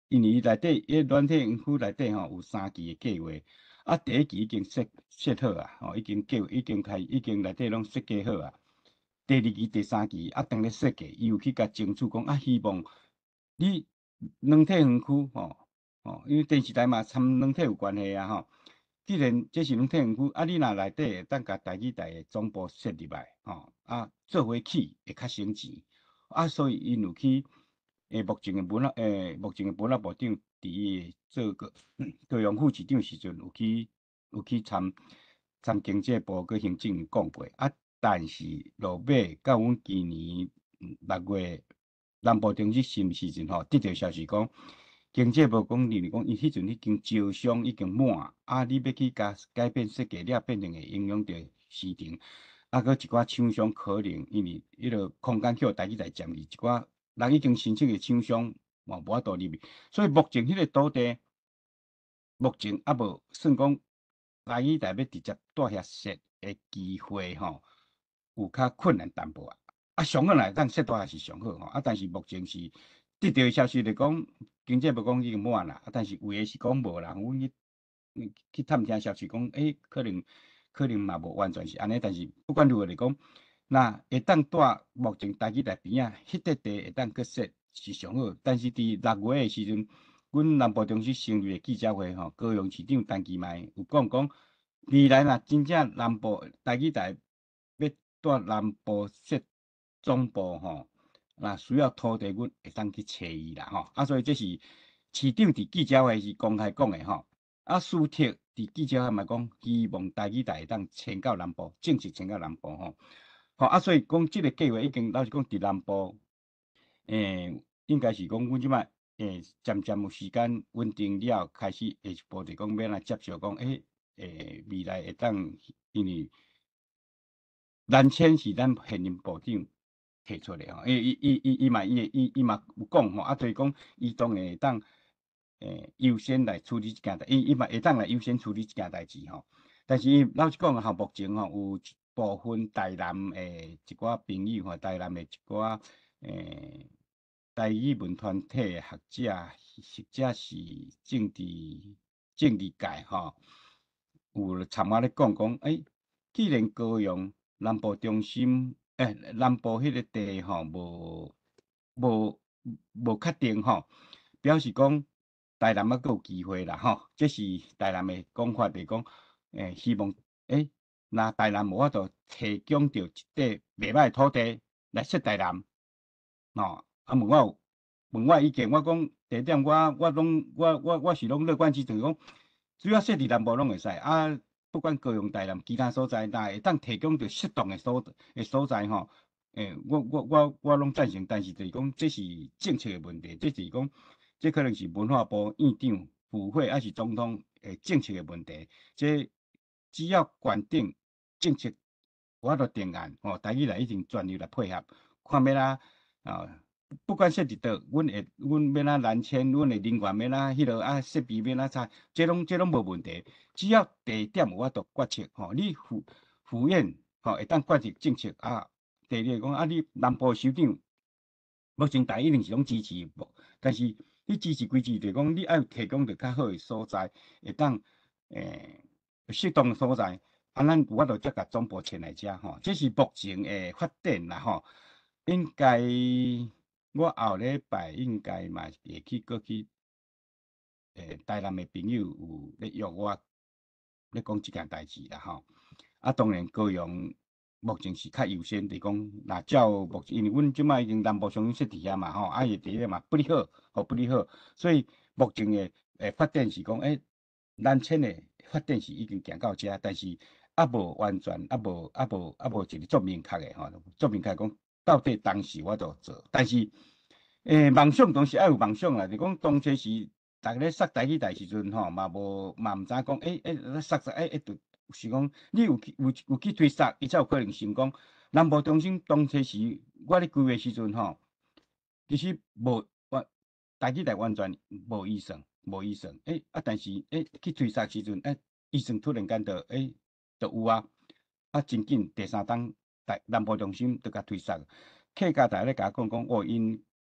因为伊内底伊软体园区内底吼有三期的计划，啊第一期已经设设好啊，吼已经计已经开已经内底拢设计好啊。第二期、第三期啊，当咧设计，伊有去甲争取讲啊，希望你软体园区吼吼，因为电视台嘛参软体有关系啊吼。既然这是软体园区，啊你若内底会当甲台语台的总部设入来吼，啊做伙起会较省钱，啊所以因有去。诶，目前诶文化诶，目前诶文化部长伫伊做个高雄副市长时阵，有去有去参参经济部个行政院讲过，啊，但是落尾到阮今年六月南部中心新时阵吼，得到消息讲，经济部讲认为讲，伊迄阵已经招商已经满，啊，你要去甲改变设计，了变成会影响到市场，啊，搁一寡厂商可能因为迄个空间叫台语来占去一寡。人已经申请的厂商嘛无法度入去，所以目前迄个土地，目前还无算讲台语台要直接带遐设的机会吼，有较困难淡薄啊。啊，上好来咱设带也是上好吼，啊，但是目前是得到消息来讲，经济部讲已经满啦，啊，但是有诶是讲无啦，阮去去探听消息讲，诶、欸，可能可能嘛无完全是安尼，但是不管如何来讲。那会当带目前台语台边啊，迄块地会当搁设是上好，但是伫六月诶时阵，阮南部中心成立诶记者会吼，高雄市长陈其迈有讲讲，未来若真正南部台语台要带南部设总部吼，若需要土地，阮会当去找伊啦吼，啊，所以这是市长伫记者会是公开讲诶吼，啊，苏铁伫记者会嘛讲，希望台语台会当迁到南部，正式迁到南部吼。吼啊，所以讲，即个计划已经老实讲，伫南部，诶，应该是讲，阮即摆，诶，渐渐有时间稳定了，开始下一步就讲要来接受讲，诶，诶，未来会当，因为南迁是咱现任部长提出来吼，伊伊伊伊伊嘛伊伊伊嘛有讲吼，啊，就是讲，伊当然会当，诶，优先来处理即件代，伊伊嘛会当来优先处理即件代志吼，但是伊老实讲吼，目前吼有。部分台南诶一寡朋友吼，台南诶一寡诶台语文团体诶学者，或者是政治政治界吼，有参啊咧讲讲，诶、欸，既然高雄南部中心诶、欸、南部迄个地吼无无无确定吼，表示讲台南啊阁有机会啦吼，这是台南诶讲法嚟讲，诶、欸、希望诶。欸那台南无法度提供着一块袂歹土地来设台南，喏，啊问我有问我意见，我讲第一点，我我拢我我我是拢乐观其成，讲主要设伫南部拢会使，啊，不管高雄、台南其他所在，若会当提供着适当诶所诶所在吼，诶、欸，我我我我拢赞成，但是就是讲这是政策诶问题，这是讲这可能是文化部院长府会还是总统诶政策诶问题，这只要关定。政策我都定案，吼，台语来已经全力来配合，看要啦，啊，不管设伫倒，阮会，阮要啦南迁，阮的人员要啦，迄落啊设备要啦差，这拢这拢无问题。只要第一点有法度决策，吼，你府府院吼会当决策政策啊。第二讲啊，你南部首长目前台一定是拢支持，但是你支持归支持，就讲你爱提供着较好的所在，会当诶适当的所在。啊，咱有法度则甲总部迁来遮吼，这是目前诶发展啦吼。应该我后礼拜应该嘛会去过去诶台南诶朋友有咧约我咧讲即件代志啦吼。啊，当然高雄目前是较优先，就是讲若照目前，因为阮即摆已经南部中心设伫遐嘛吼，啊伊伫咧嘛不哩好，吼不哩好，所以目前诶诶发展是讲诶南迁诶发展是已经行到遮，但是。啊无完全，啊无啊无啊无一个足明确诶吼，足明确讲到底当时我都做，但是诶梦想当时爱有梦想啦，就讲当初时逐个咧杀台语台时阵吼，嘛无嘛毋知讲诶诶咧杀杀诶诶，就是讲你有去有有去推杀，伊才有可能成功。南部中心当初时我咧规划时阵吼，其实无完台语台完全无预算，无预算诶啊，但是诶去推杀时阵诶，预算突然间就诶。就有啊，啊真紧第三档台南部中心就甲推杀，客家台咧甲我讲讲，哦因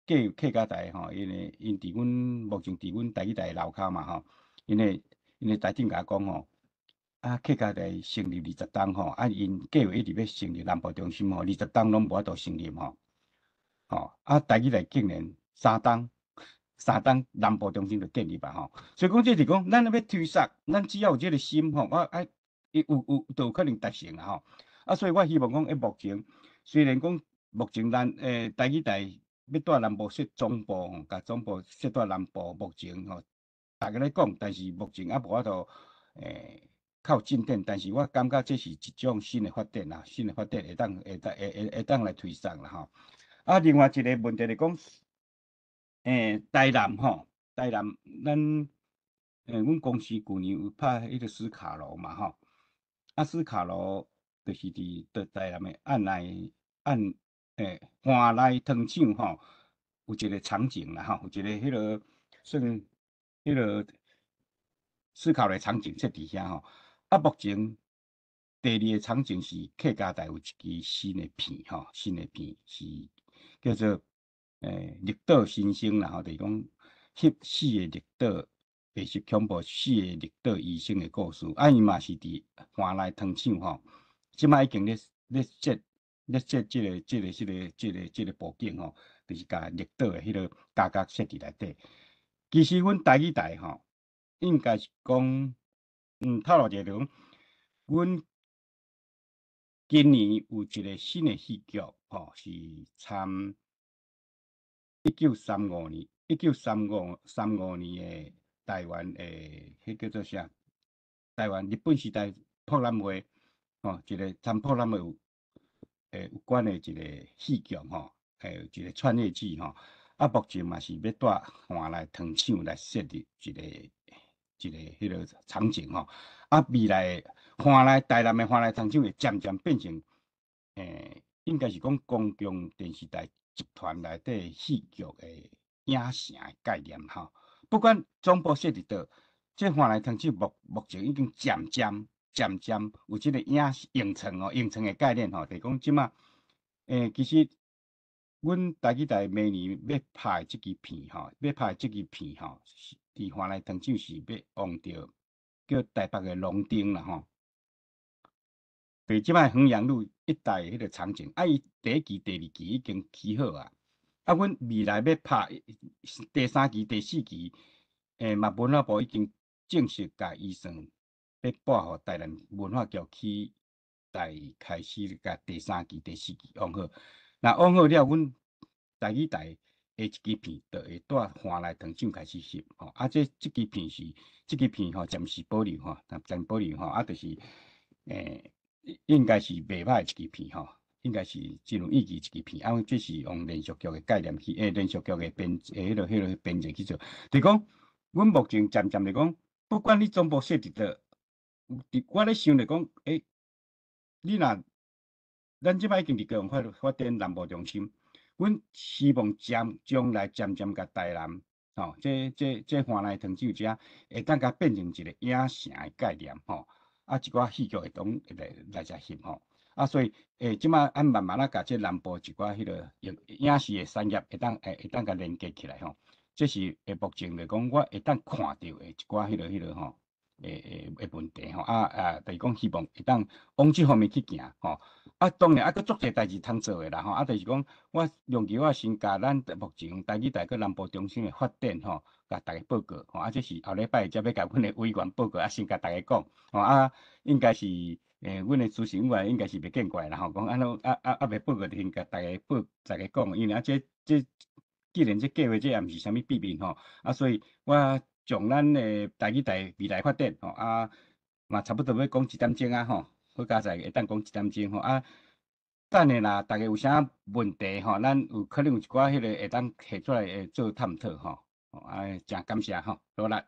计客家台吼，因为因伫阮目前伫阮台语台楼骹嘛吼，因为因为台顶甲讲吼，啊客家台成立二十档吼，啊因计划一直要成立南部中心吼，二十档拢无法度成立吼，吼啊台语台竟然三档。三档南部中心就建立吧吼，所以讲这是讲，咱要推萨，咱只要有这个心吼，我爱有有就有可能达成啦吼。啊，所以我希望讲，诶，目前虽然讲目前咱诶台语台要带南部设总部吼，甲总部设带南部，目前吼大家咧讲，但是目前还无法度诶较有进展，但是我感觉这是一种新的发展啦，新的发展会当会当会会会当来推上啦吼。啊，另外一个问题是讲。诶，台南吼，台南咱诶，阮公司去年有拍迄个斯卡罗嘛吼，啊斯卡罗就是伫伫台南诶按内按诶花内糖厂吼，有一个场景啦吼，有一个迄个算迄个斯卡罗场景设伫遐吼，啊目前第二个场景是客家台有一支新诶片吼，新诶片是叫做。诶，绿岛新生啦吼，就是讲翕四个绿岛白色恐怖四个绿岛医生的故事。啊，伊嘛是伫华内糖厂吼，即摆已经咧咧设咧设即个即个即个即个即个布景吼，就是甲绿岛的迄个价格设伫内底。其实阮台语台吼，应该是讲，嗯，透露者就讲，阮今年有一个新的戏剧吼，是参。一九三五年，一九三五三五年诶，台湾诶，迄叫做啥？台湾日本时代博览会，吼，一个参博览会有诶有关诶一个戏剧吼，诶一个穿越剧吼。啊，目前嘛是要带华来糖厂来设立一个一个迄个场景吼。啊，未来华来台南诶华来糖厂会渐渐变成诶，应该是讲公共电视台。集团内底戏剧诶影城诶概念吼，不管总部设伫倒，即华来糖厂目目前已经渐渐渐渐有即个影影城哦，影城诶概念吼，就是讲即马诶，其实阮台语台明年要拍即支片吼，要拍即支片吼，伫华来糖厂是要往着叫台北诶龙町啦吼。对，即摆衡阳路一带迄个场景，啊，伊第一期、第二期已經起好啊。啊，阮未來要拍第三期、第四期，誒，嘛文化部已經正式甲醫生要撥互台南文化局去來開始甲第三期、第四期往好。那往好了，阮台語台下一支片就會帶華來糖廠開始翕吼。啊，這即支片是即支片吼，暫時保留吼，暫保留吼，啊，就是誒。應該是袂歹一支片吼，應該是真有意義一支片。啊，這是用連續劇嘅概念去，誒連續劇嘅編誒迄個迄個編輯去做。就講，阮目前漸漸嚟講，不管你總部設佇倒，我咧想嚟講，誒，你若咱即擺已經佇高雄發發展南部中心，阮希望將將來漸漸甲台南，吼，這這這華內糖廠遮會當甲變成一個影城嘅概念吼。啊，一寡戲劇會當來來遮翕吼，啊，所以誒，即馬按慢慢啊，甲即南部一寡迄個影影視嘅產業會當誒會當甲連接起來吼，這是誒目前來講，我會當看到誒一寡迄個迄個吼誒誒誒問題吼，啊啊，就是講希望會當往這方面去行吼，啊，當然啊，佫足濟代誌通做誒啦吼，啊，就是講我用其我先甲咱目前台語台個南部中心嘅發展吼。甲大家報告，吼啊！這是後禮拜才要甲阮的委員報告，啊，先甲大家講，吼啊，應該是誒，阮的主持人應該是袂見怪啦，吼，講安怎啊啊啊未報告，就先甲大家報大家講，因為啊，這這既然這計劃這也毋是啥物秘密吼，啊，所以我將咱誒台語台未來發展，吼啊，嘛差不多要講一點鐘啊，吼，好佳哉會當講一點鐘，吼啊，等下啦，大家有啥問題吼，咱有可能有一寡迄個會當提出來誒做探討吼。哦，哎，真感謝吼，好啦。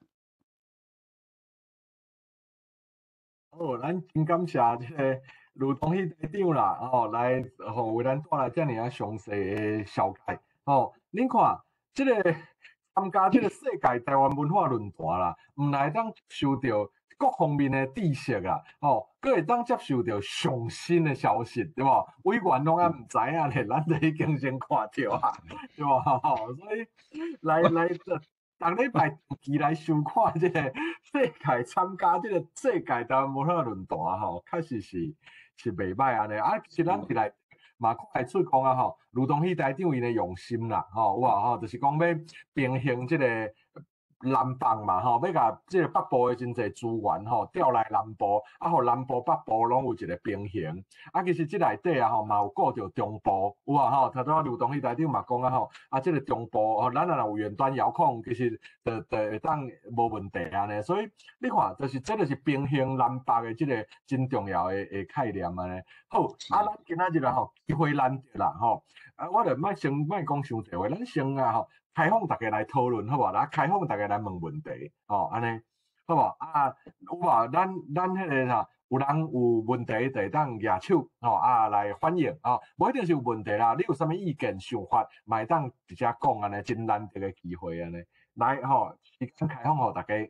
好，咱真感謝即個盧東熙台長啦，吼，來吼為咱帶來遮爾啊詳細嘅紹介。吼，恁看，即個參加即個世界台灣文化論壇啦，毋來當受到各方面的知识啊，吼，佮会当接受到上新的消息，对无？委员拢还毋知影咧，咱就已经先看着啊，对无？吼，所以来来，逐礼拜期来收看即个世界参加即个世界台湾模特论坛吼，确实是是袂歹安尼。啊，其实咱起来嘛看会出讲啊吼，卢东迄台长因的用心啦，吼，有啊吼，就是讲要平衡即个。南方嘛，吼，要甲即个北部的真侪资源吼调来南部，啊，互南部北部拢有一个平衡。啊，其實即內底啊吼，嘛有顧到中部，有啊吼，頭拄仔劉東迄台長嘛講啊吼，啊，即、這個中部吼，咱若有遠端遙控，其實就就會當無問題安尼。所以你看，就是即個是平衡南北的即個真重要的的概念安尼。好，啊，咱今仔日啊吼，機會難得啦吼，啊，我著莫先莫講傷濟話，咱先啊吼。開放大家來討論，好無？來開放大家來問問題，哦，安尼，好無？啊，有無？咱咱迄個哈，有人有問題就會當舉手，吼啊來反映，哦，無一定是有問題啦，你有啥物意見想法，嘛會當直接講安尼，真難得嘅機會安尼，來吼，時間開放互大家。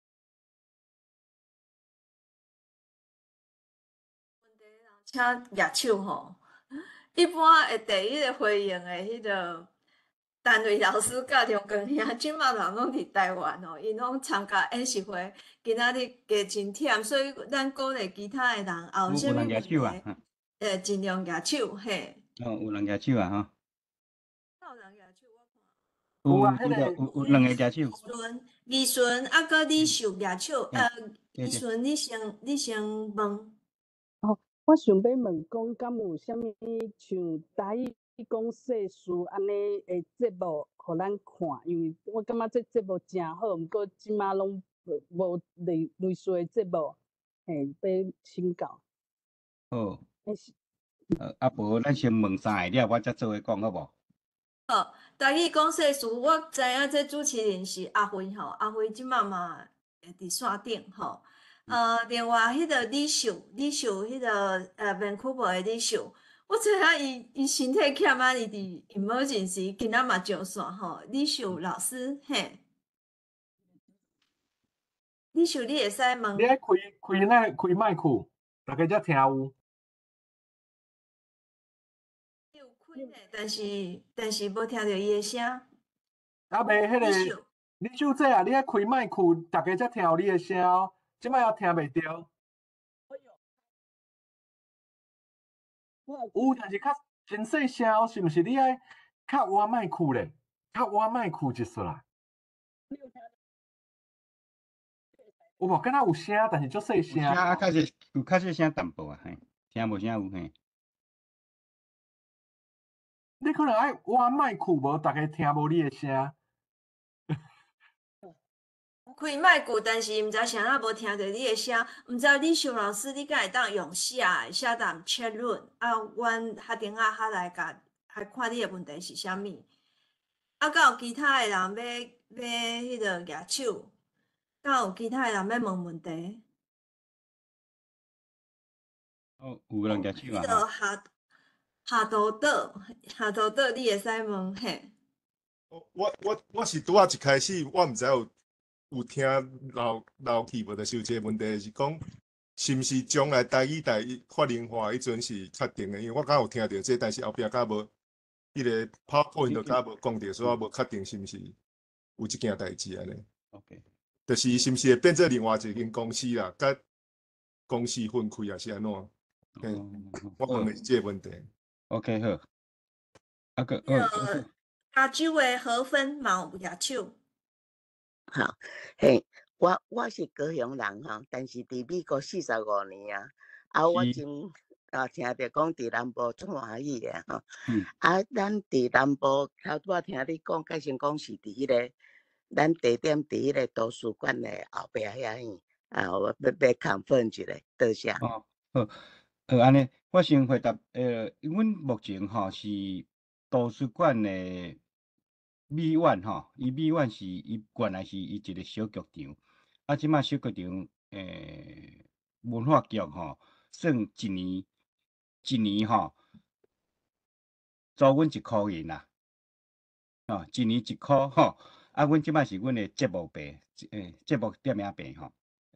問題請舉手吼，一般會第一個回應的迄個。單位老師甲中國兄，即馬人攏佇台灣吼，因攏參加演習會，今仔日加真忝，所以咱鼓勵其他的人，後有啥物問題，誒，盡量舉手嘿。 哦，有人舉手啊，哈。 有人舉手，我看。 有有有有兩個舉手。 義順，義順，啊，閣李秀舉手，呃，義順，你先你先問。 哦，我想要問講，敢有啥物像台語？講世事安尼誒節目，互咱看，因為我感覺這節目真好，毋過即馬攏無類類似誒節目，嘿，要請教。 好，呃，啊無咱先問三個了，我才做伙講好無？ 好，台語講世事，我知影這主持人是阿輝吼，阿輝即馬嘛會佇線頂吼，呃，另外迄個李秀，李秀迄個呃 Vancouver 誒李秀。我知影伊伊身體欠啊，伊佇 emergency 今仔嘛上線吼。李秀老師，嘿，李秀你會使問。 你愛開開那開麥克，大家才聽有。 有開咧，但是但是無聽到伊誒聲。 啊袂，迄個李秀姐啊，你愛開麥克，大家才聽有你誒聲哦，即擺也聽袂到。有，但是較真細聲哦，是毋是？你愛較換麥克咧，較換麥克一撮啦。有無？敢若有聲，但是足細聲。 有聲啊，較細有較細聲淡薄啊，嘿，聽無啥有嘿。 你可能愛換麥克，無大家聽無你誒聲。 開麥克，但是毋知啥啊無聽到你誒聲，毋知李秀老師你敢會當用寫誒寫淡 chat room 啊？阮下頂下下來甲來看你誒問題是啥物？啊，敢有其他誒人要要迄個舉手？敢有其他誒人要問問題？ 哦，有人舉手啊。 迄個下下圖島，下圖島你會使問嘿。 我我我是拄仔一開始，我毋知有。有聽老老氣無？就是有一個問題是講，是毋是將來台語台法人化迄陣是確定的？因為我剛有聽到這，但是後壁甲無，迄個 PowerPoint 都甲無講到，所以我無確定是毋是有即件代誌安尼。 OK， 就是是毋是會變做另外一間公司啦？甲公司分開也是安怎？嗯，我問的是這個問題。 OK 好，啊個呃，亞洲的河分嘛有舉手。 好，嘿，我我是高雄人吼，但是伫美國四十五年啊，啊，我真啊聽着講伫南部足歡喜嘅吼， 嗯、 啊，咱伫南部頭拄仔聽你講，介先講是伫迄個咱地點伫迄個圖書館嘅後壁遐樣，啊，我要要 confirm 一下，多謝。 哦，好，呃，安尼，我先回答，呃，阮目前吼是圖書館嘅。美院吼，伊美院是伊原來是伊一個小劇場，啊，即馬小劇場誒文化局吼，算一年一年吼，租阮一箍銀啦，哦，一年一箍吼，啊，阮即馬是阮的節目費，誒節目點名費吼，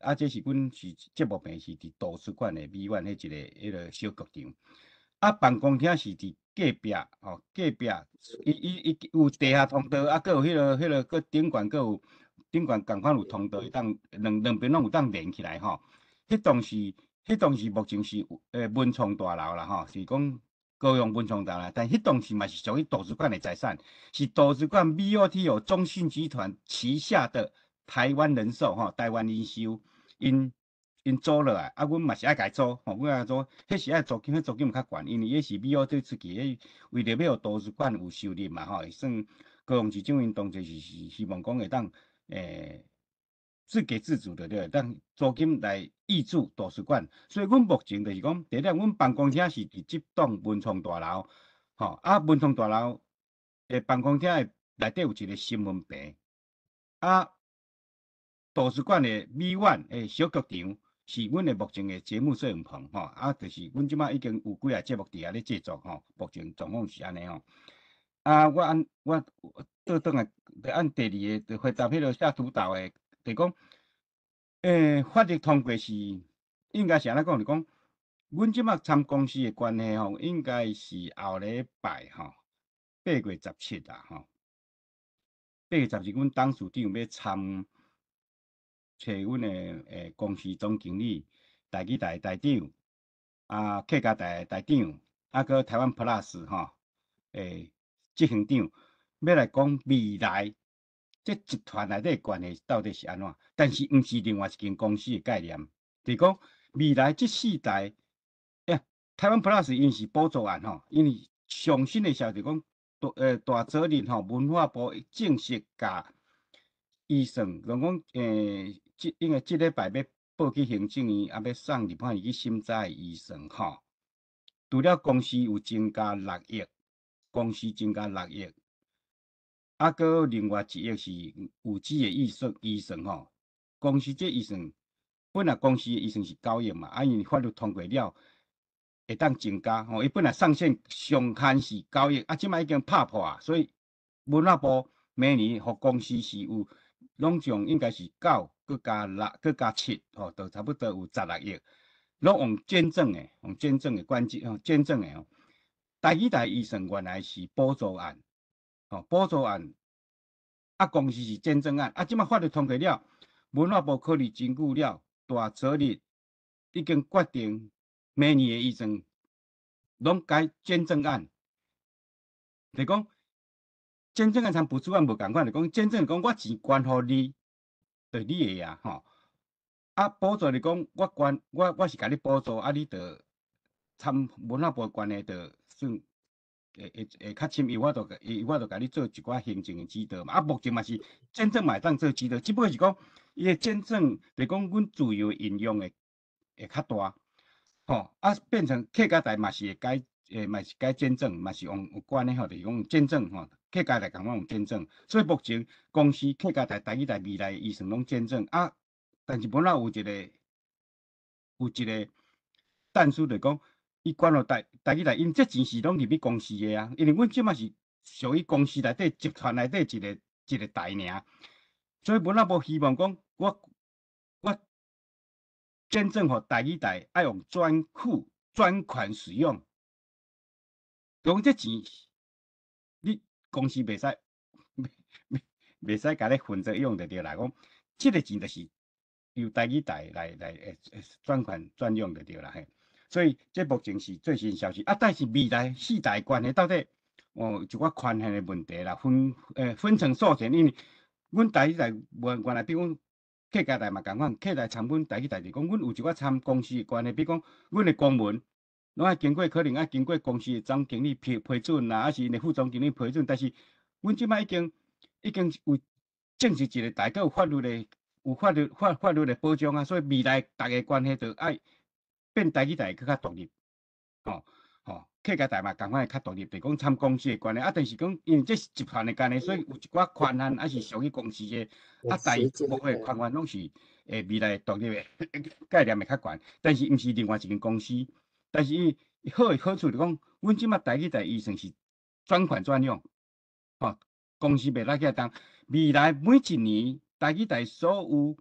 啊，这是阮是节目病是伫图书馆的美院迄一个迄个小剧场，啊，办公厅是伫隔壁吼，隔壁伊伊伊有地下通道，啊，佮有迄个迄个佮顶悬佮有顶悬共款有通道，会当两两边拢有当连起来吼。迄栋是迄栋是目前是诶文创大楼啦吼，是讲高雄文创大楼，但迄栋是嘛是属于图书馆的财产，是图书馆 B O T 有中信集团旗下的台湾人寿吼，台湾人寿因。因租落来，啊，阮嘛是爱家租，吼，阮爱租，迄是爱租金，迄租金较悬，因为迄是 B O T 出去，迄为着要图书馆有收入嘛，吼，算高雄市政运动就是是希望讲会当诶自给自足的对，当租金来挹注图书馆，所以阮目前就是讲，第一，阮办公厅是伫即栋文创大楼，吼，啊，文创大楼诶办公厅诶内底有一个新闻棚，啊，图书馆诶美院诶小剧场。是阮的目前的节目摄影棚吼，啊，就是阮即摆已经有几啊节目伫遐咧制作吼，目前状况是安尼吼。啊，我按我倒转来，就按第二个回答迄个下督导的，就讲，诶、欸，法律通过是应该是安怎讲？就讲，阮即摆参公司的关系吼，应该是后礼拜吼，八月十七啊吼，八月十七，阮董事长要参。找阮的诶公司总经理、台积台台长、啊客家台台长，啊个台湾 Plus 吼，诶执行长，要来讲未来这集团内底关系到底是安怎？但是毋是另外一间公司的概念，就是讲未来这四代，呀，台湾 Plus 因是补助案吼，因为上新的消息讲，大诶大责任吼，文化部正式甲预算，讲讲诶。即因为即礼拜要报去行政院，啊要送立法院去审查预算吼。除了公司有增加六亿，公司增加六亿，啊个另外一亿是有资的预算预算吼。公司这预算本来公司的预算是九亿嘛，啊因为法律通过了，会当增加吼。伊本来上限上限是九亿，啊即摆已经拍破啊，所以文化部明年互公司是有。拢从应该是九，佮加六，佮加七，吼，就差不多有十六亿。拢用捐赠的，用捐赠的关键，吼，捐赠的哦。台积台预算原来是补助案，吼，补助案，啊，公司是捐赠案，啊，即摆法律通过了，文化部考虑真久了，大责任已经决定明年的预算，拢改捐赠案，就讲。捐赠案参补助案无共款，就讲捐赠讲我钱捐互你，就你的啊，吼。啊，补助就讲我捐，我我是甲你补助，啊，你着参文化部捐的，着算会会会较深，伊我着伊我着甲你做一寡行政的指导嘛。啊，目前嘛是捐赠嘛会当做指导，只不过是讲伊的捐赠，就讲阮自由应用的会较大，吼。啊，变成客家台嘛是会改，诶，嘛是改捐赠，嘛是用有关的吼，就是讲捐赠吼。客家台共款用捐赠，所以目前公司客家台、台积台未来预算拢捐赠啊，但是本来有一个有一个但书就讲，伊捐落台台积台，因这钱是拢入去公司的啊，因为阮即马是属于公司内底集团内底一个一个台尔，所以本来无希望讲我我捐赠互台积台爱用专库专款使用，用这钱你。公司袂使，袂袂使甲你混着用就对啦。讲，即个钱就是由台积台来来诶专款专用就对啦嘿。所以这目前是最新消息啊，但是未来四代关系到底哦一寡权限的问题啦，分诶分成数钱，因为阮台积台原原来比阮客家台嘛共款，客台参阮台积台就讲，阮有一寡参公司的关系，比如讲阮的公文。拢爱经过可能爱经过公司的总经理批批准啦，还是副总经理批准，但是阮即摆已经已经有正式一个大家有法律的有法律法法律的保障啊，所以未来大家关系就爱变台积台更较独立，吼吼，客家台嘛共款会较独立，就讲参公司的关系啊，但是讲因为这是集团的关系，所以有一寡权限还是属于公司的，啊，大部分权限拢是诶未来独立的概念会较悬，但是毋是另外一间公司。但是伊好诶好处就讲，阮即马台积台预算是专款专用，吼、哦，公司袂来去当。未来每一年台积台所有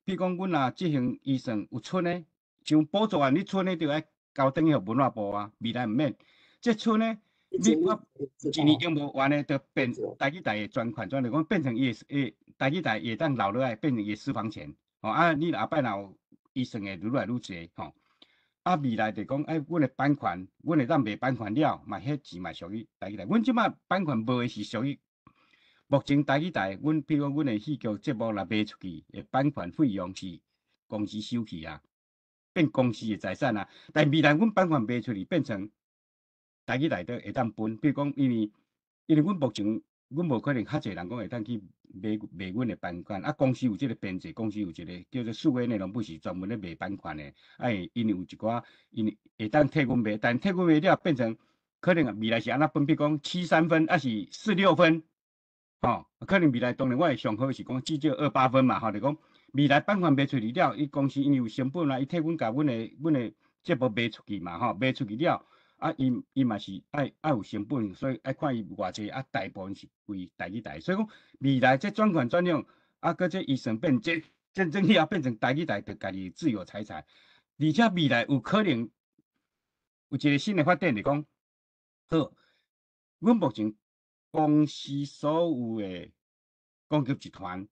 比如讲，阮若执行预算有剩诶，像补助案，你剩诶就爱交等于文化部啊，未来毋免。即剩诶，你我一年用无完诶，就变台语台诶专款，专来讲变成伊诶台语台会当留落来，变成伊私房钱。吼啊，你后摆若有预算会愈来愈济吼。啊，未来就讲，哎，阮诶版权，阮会当卖版权了，嘛迄钱嘛属于台语台。阮即摆版权卖诶是属于。目前台语台，阮比如讲，阮的戏剧节目若卖出去，诶，版权费用是公司收去啊，变公司的财产啊。但未来阮版权卖出去，变成台语台都会当分。比如讲，因为因为阮目前阮无可能较侪人讲会当去卖卖阮的版权，啊，公司有即个编制，公司有一个叫做数位内容部是专门咧卖版权的，啊，因为有一寡因为会当替阮卖，但替阮卖了变成可能未来是安那分，比如讲七三分，还是四六分。吼、哦，可能未来当然我会上好是讲至少二八分嘛，吼、哦，就讲未来版权卖出去了，伊公司因为有成本啦，伊替阮甲阮的阮的节目卖出去嘛，吼、哦，卖出去了，啊，伊伊嘛是爱爱有成本，所以爱看伊偌济，啊，大部分是归台语台，所以讲未来这专款专用，啊，搁这预算变这这整体也变成台语台的家己自有财产，而且未来有可能有一个新的发展，就讲好，阮目前。公司所有的公剧集团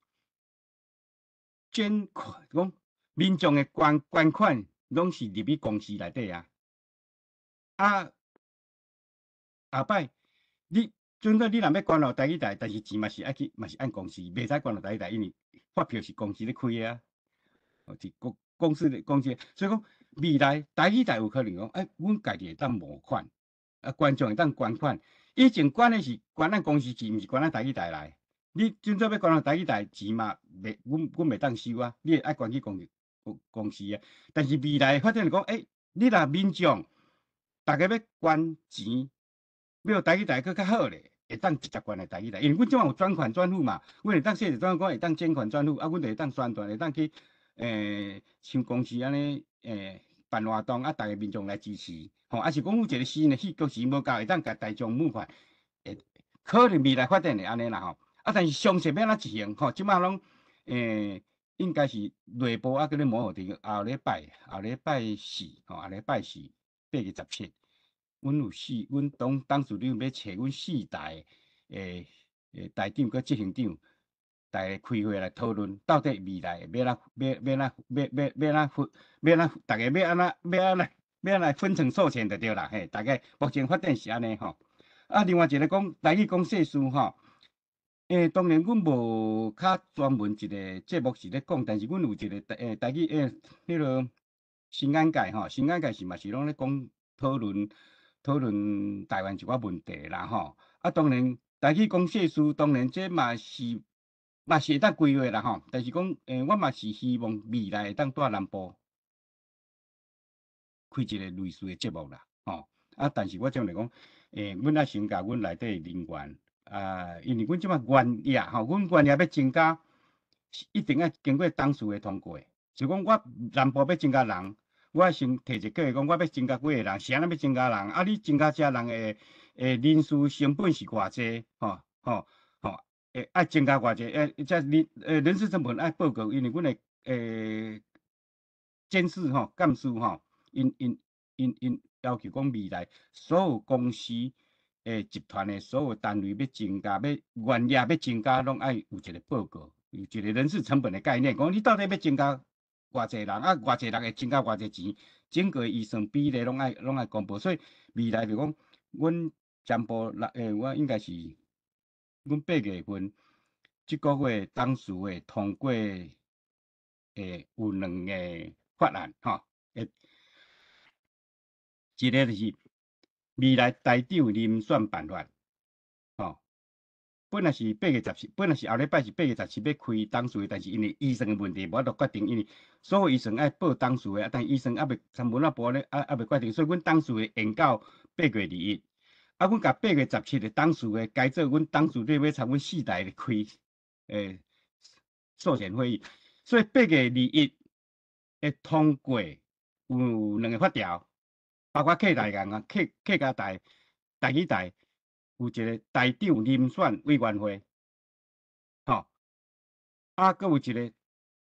捐款，讲民众的捐捐款，拢是入去公司内底啊。啊，后摆你准做你若要捐落台语台，但是钱嘛是爱去，嘛是按公司，袂使捐落台语台，因为发票是公司咧开的啊，是公公司咧公司，所以讲未来台语台有可能讲，哎，阮家己会当募款，啊，观众会当捐款。以前捐的是捐咱公司钱，毋是捐咱台语台来。你准做要捐到台语台钱嘛，袂，阮阮袂当收啊。你爱捐去公公公司啊。但是未来发展就讲，诶、欸，你若民众，大家要捐钱，要台语台佫较好咧，会当直接捐来台语台。因为阮即马有专款专户嘛，阮会当写一专款，会当捐款专户，啊，阮就会当宣传，会当去诶，像公司安尼诶办活动，啊，大家民众来支持。吼，啊是讲有一个新的戏剧是无够，会当甲大众募款，诶，可能未来发展会安尼啦吼。啊，但是详细要安怎执行？吼，即马拢诶，应该是内部啊，搁咧磨合伫后礼拜，后礼拜四，吼，后礼拜四八月十七，阮有四，阮当当时你要找阮四台诶诶台长搁执行长，大家开会来讨论，到底未来要哪要要哪要要要哪分要哪，大家要安怎要安怎。要来分成数钱就对啦，嘿，大概目前发展是安尼吼。啊，另外一个讲台语讲世事吼，诶，当然阮无较专门一个节目是咧讲，但是阮有一个诶台语诶迄个新眼界吼，新眼界是嘛是拢咧讲讨论讨论台湾一寡问题啦吼。啊，当然台语讲世事，当然这嘛是嘛是会当规划啦吼，但是讲诶，我嘛是希望未来会当带南部。开一个类似的节目啦，吼、哦、啊！但是我种来讲，诶、欸，阮爱先甲阮内底人员啊，因为阮即马员业吼，阮员业要增加，一定要经过董事会通过。就讲我南部要增加人，我先提一个讲，我要增加几个人，是安怎要增加人？啊，你增加遮人诶诶人事成本是偌济？吼吼吼，诶爱增加偌济？诶，即人诶人事成本爱报告，因为阮诶诶监事吼、监事吼。因因因因要求讲未来所有公司诶集团诶所有单位要增加，要原业要增加，拢爱有一个报告，有一个人事成本的概念。讲你到底要增加偌济人，啊偌济人会增加偌济钱，整个预算比例拢爱拢爱公布。所以未来就讲，阮宣布六诶，我应该是阮八月份即个月董事会通过诶有两个法案吼，诶。一个就是未来台长遴选办法，吼、哦，本来是八月十七，本来是后礼拜是八月十七要开董事会，但是因为预算的问题，无就决定，因为所有预算爱报董事会，但预算还未参文化部咧，还还未决定，所以阮董事会延到八月二一。啊，阮甲八月十七的董事会改做阮董事会要参阮四台开诶授权会议，所以八月二一会通过有两个法条。包括客台人啊，客客家台、台语台有一个台长遴选委员会，吼、哦，啊，搁有一个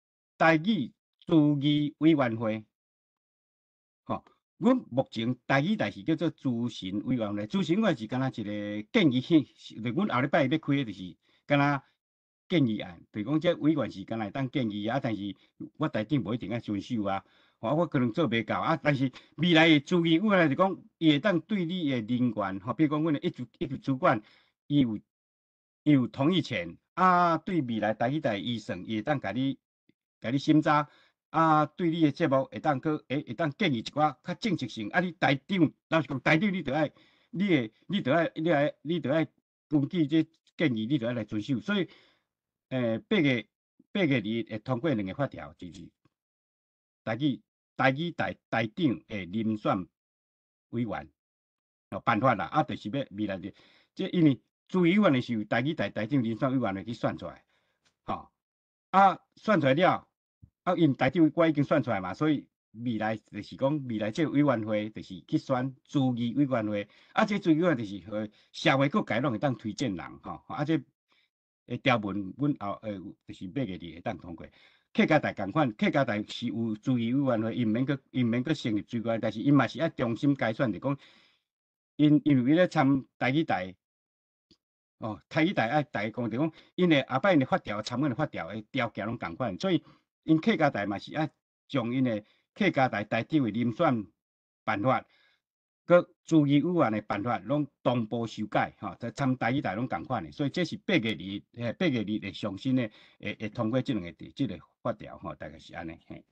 台语自议委员会，吼，阮目前台语台是叫做咨询委员会，咨询委员是敢若一个建议性，就阮后礼拜要开的就是敢若建议案，就是讲这委员是敢若会当建议啊，但是我台长无一定爱遵守啊，吼，我可能做袂到啊，但是未来的咨议委员是讲，伊会当对你的人员，吼，比如讲阮的一组一组主管，伊有伊有同意权。啊，对未来台语台预算，伊会当甲你、甲你审查。啊，对你的节目会当个会会当建议一寡较政策性。啊，你台长，老实讲，台长你着爱，你的你着爱，你爱你着爱根据这建议，你着爱来遵守。所以，诶、呃，八月八月二会通过两个法条，就是台语台语台台长的遴选委员哦办法啦。啊，就是要未来的，这因为。咨议委员是由台语台台长遴选委员会去选出来，吼、哦，啊选出来了，啊因台长我已经选出来嘛，所以未来就是讲未来这委员会就是去选咨议委员会，啊这咨议委员就是和社会各界拢会当推荐人，吼、哦，啊这诶条文阮后诶就是八月二会当通过。客家台共款，客家台是有咨议委员会，因免个因免个成立咨议委员会，但是因嘛是爱中心改选，就讲因因为咧参台语台。哦，台语台爱大家讲，就讲因的后摆因的法条、参选的法条的条件拢共款，所以因客家台嘛是爱将因的客家台台长的遴选办法，佮咨议委员的办法拢同步修改，吼、哦，在参台语台拢共款的，所以这是八月二，诶，八月二会上新的，会会通过这两个这个法条，吼、哦，大概是安尼嘿。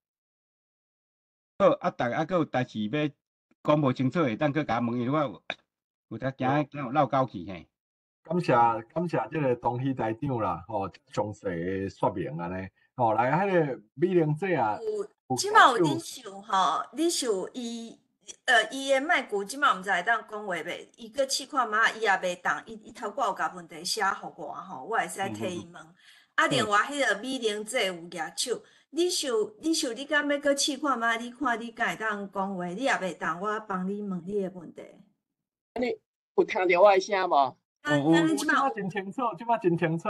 好，啊，大家啊，佮有代志要讲无清楚，会当佮甲我问，因为我有有只惊惊有漏交去嘿。 感谢感谢这个东西台长啦，吼、哦，详细的说明安尼，吼、哦，来迄个美玲姐啊， 有即马有领袖吼，领袖伊呃伊的麦古即马毋知会当讲话袂，伊个试看嘛，伊也袂当，伊伊头挂有甲问题写互我吼，我会使替伊问。嗯、啊，另外迄个美玲姐有举手，领袖领袖，你敢要搁试看嘛？你看你敢会当讲话，你也袂当，我帮你问你的问题。 你有听到我的声无？ 哦，有，即马真清楚，即马真清楚。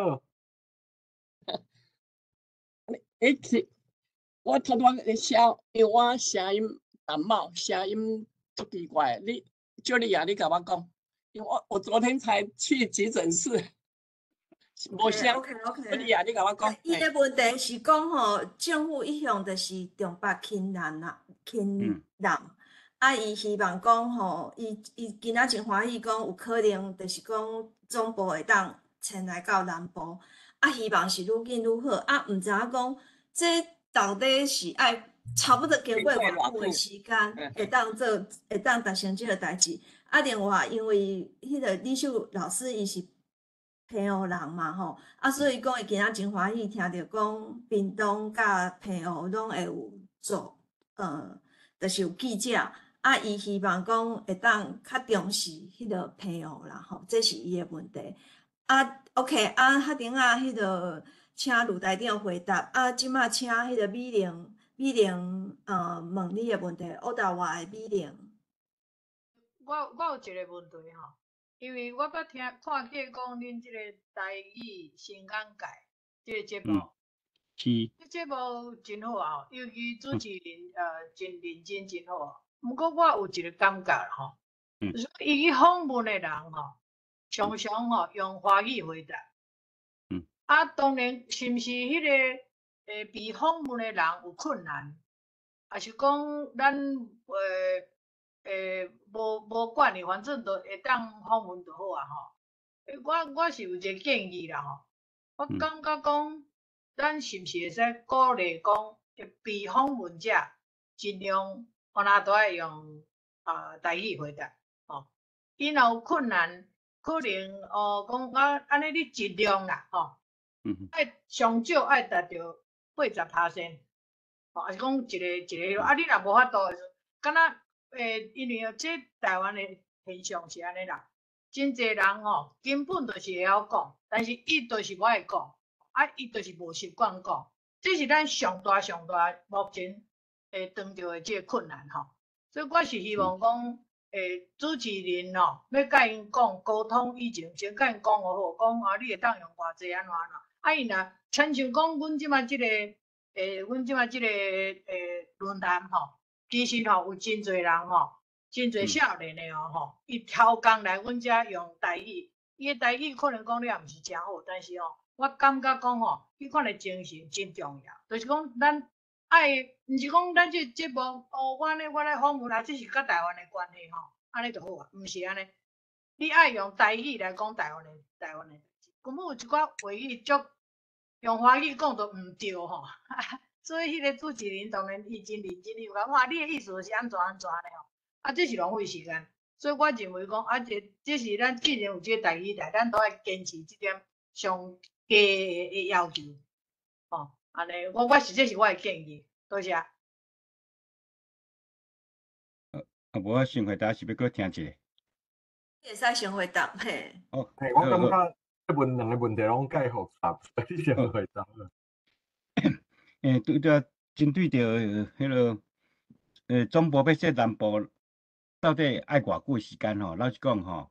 诶，是，我头拄仔声，因为我声音感冒，声音足奇怪。你，就你啊，你甲我讲，因为我我昨天才去急诊室，无声。 OK OK。 你啊，你甲我讲。 伊的问题是讲吼，政府一向就是重北轻南啦，轻南。嗯啊，伊希望讲吼，伊伊今仔真欢喜讲有可能，就是讲总部会当迁来到南部。啊，希望是愈紧愈好。啊，毋知影讲这到底是爱差不多经过偌久的时间，会当做会当达成即个代志。啊，另外因为迄个李秀老师伊是澎湖人嘛吼，啊，所以讲伊今仔真欢喜听着讲屏东甲澎湖拢会有做，呃，就是有记者。啊，伊希望讲会当较重视迄个澎湖啦，吼，这是伊的问题。啊 ，OK， 啊，迄顶啊，迄个请卢台长回答。啊，即马请迄个美玲，美玲，呃，问你的问题，欧大华的美玲。 我我有一个问题吼，因为我捌听看见讲恁即个台语新眼界即个节目， 嗯、是。 这节目真好啊，尤其主持人、嗯、呃真认真真好啊。毋过我有一个感觉吼，嗯、就是伊去访问的人吼，常常吼用华语回答。嗯。啊，当然是毋是迄、那個诶被訪問的人有困難，還是講咱誒誒無無管的，反正都會當訪問就好啊吼。我我是有一個建議啦吼，我感覺講，咱是毋是會使鼓勵講，被訪問者盡量。我哪都愛用啊台語回答，吼。伊若有困難，可能哦講啊安尼你盡量啦，吼。嗯。愛上少愛達到八十趴先，吼，還是講一個一個，啊你若無法度，敢若誒，因為這台灣的現象是安尼啦，真濟人吼根本就是會曉講，但是伊就是無愛講，啊伊就是無習慣講，這是咱上大上大目前。誒，遇到的即個困難吼，所以我是希望講，誒主持人吼，要甲因講溝通以前，先甲因講好好，講啊，你會當用偌濟安怎安怎，啊伊若親像講阮即馬即個诶，阮即摆即个诶论坛吼，其实吼有真侪人吼，真侪少年的哦吼，伊超工来阮遮用台语，伊的台语可能讲了毋是诚好，但是吼，我感觉讲吼，迄款的精神真重要，就是讲咱爱，毋是讲咱即节目哦，我呢我来访问啊，这是甲台湾的关系吼，安尼就好啊，毋是安尼。你爱用台语来讲台湾的台湾的代志，根本有一寡话语足用华语讲都毋对吼，所以迄个主持人当然伊真认真，伊讲哇，你的意思是安怎安怎的吼，啊，这是浪费时间。所以我认为讲啊，这这是咱既然有这个台语台，咱都要坚持这点上低的要求，吼，安尼，我我是这是我的建议，多谢。啊， 啊，无我先回答是要搁听一个。 会使先回答嘿。 哦， 嘿，我感觉这问两个问题拢介复杂，你先回答。 诶，对着针对着迄个诶中部要说南部到底爱偌久时间吼？老实讲吼，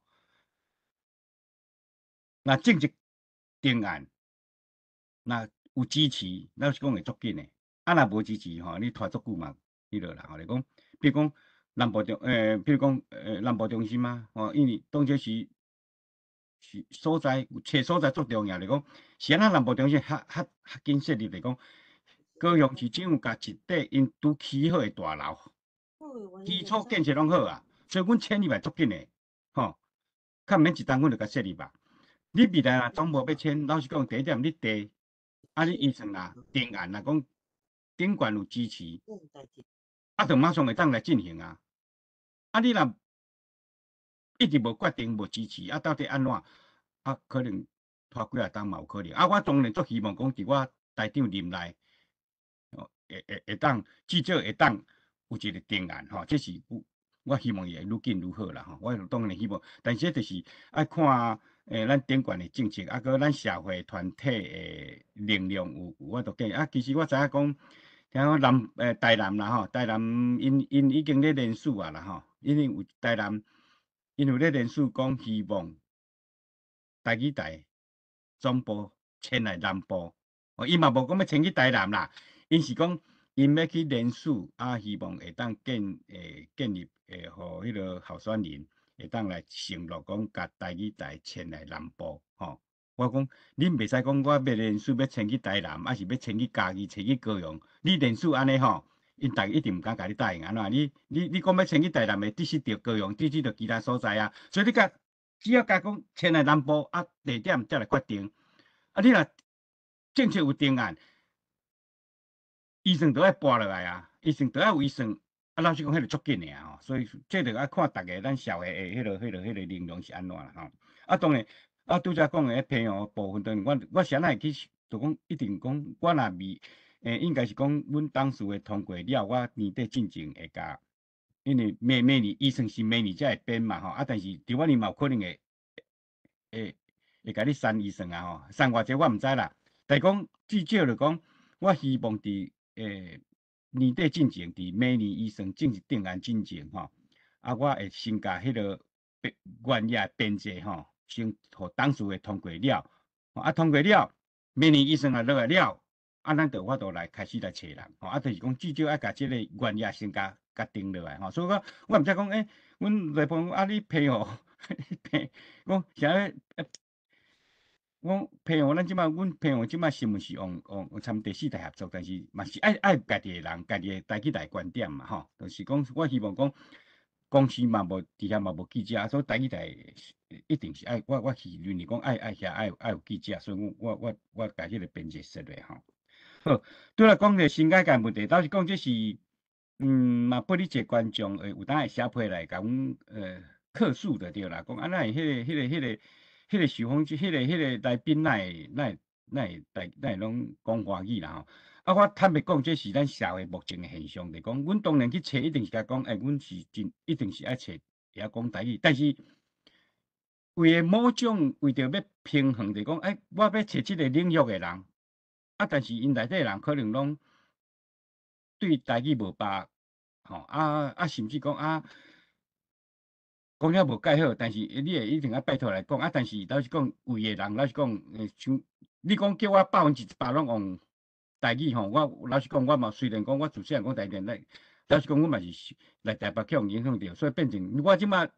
若政治定案，若有支持，老实讲会足紧诶。啊，若无支持吼，你拖足久嘛，迄落啦。吼，你讲，比如讲南部中诶，比如讲诶南部中心嘛，吼，因为当这是是所在，找所在足重要。嚟讲，是安那南部中心较较较紧设立嚟讲。高雄市政府甲一块因拄起好诶大楼，基础建设拢好啊，所以阮迁入来足紧诶，吼，较毋免一单阮就甲设立吧。你未来若总无要迁，老实讲，第一点你地，啊你预算啦、定案啦，讲顶悬有支持，啊，就马上会当来进行啊。啊，你若一直无决定、无支持，啊，到底安怎？啊，可能拖几啊冬嘛有可能。啊，我当然足希望讲伫我台长任内。会会会当至少会当有一个定案吼，这是我我希望伊会愈紧愈好啦吼。我当然希望，但是就是爱看诶咱顶悬的政策，啊，搁咱社会团体诶力量有有法度建啊。其实我知影讲，听讲南诶台南啦吼，台南因因已经咧联署啊啦吼，因为有台南因有咧联署讲希望台语台总部迁来南部，哦，伊嘛无讲要迁去台南啦。因是讲，因要去联署啊，希望会当建诶建立诶，互迄个候选人会当来承诺讲，甲台语台迁来南部吼。我讲，恁袂使讲我要联署要迁去台南，还是要迁去嘉义、迁去高雄。你联署安尼吼，因逐个一定毋敢甲你答应安怎？你你你讲要迁去台南，会支持着高雄，支持着其他所在啊。所以你甲只要甲讲迁来南部啊，地点才来决定。啊，你若政策有定案。预算都要拨落来啊，预算都要有预算，啊，老实讲，迄个足紧的啊吼，所以这着要看逐个咱社会的迄个、迄个、迄个力量是安怎啦吼。啊，当然，啊，拄则讲的朋友部分，当然我我先来去，就讲一定讲，我若未，诶，应该是讲，阮当时的通过了，我年底进前会甲，因为每每年预算是每年才会编嘛吼，啊，但是伫我年嘛有可能会，会会甲你删预算啊吼，删偌济我毋知啦，但是讲至少就讲，我希望伫。诶，年底进前，伫每年预算正式定案进前吼，啊，我会先甲迄个原业编制吼，先互当时会通过了，啊，通过了，每年预算也落来了，啊，咱就有法度来开始来找人，吼，啊，就是讲至少要甲即个原业先甲甲定落来，吼，所以讲我毋知讲，诶，阮来朋友啊，你批哦，批，讲啥咧？我朋友，咱即摆，阮朋友即摆是毋是用用用参第四代合作？但是嘛是爱爱家己的人，家己的台语台观点嘛，吼，就是讲，我希望讲公司嘛无底下嘛无记者，所以台语台一定是爱我我是认为讲爱爱遐爱爱有记者，所以我我我我家迄个编辑设的吼。好，对了，讲个新改革问题，倒是讲这是嗯嘛，拨你一个观众诶，有当会写批来甲阮呃客诉的对啦，讲啊，那迄个迄个迄个。迄个受访，迄个迄个来宾，哪会哪会哪会大哪会拢讲华语啦吼？啊，我坦白讲，这是咱社会目前的现象。就讲，阮当然去找，一定是甲讲，诶，阮是真，一定是爱找也讲台语。但是为了某种，为着要平衡，就讲，诶，我要找即个领域的人，啊，但是因内底人可能拢对台语无把，吼啊啊，甚至讲啊。讲了无介好，但是你会一定要拜托来讲啊！但是老实讲，有诶人老实讲，诶，像你讲叫我百分之一百拢用台语吼，我老实讲，我嘛虽然讲我自细汉讲台语，来老实讲，我嘛是来台北去互影响着，所以变成我即马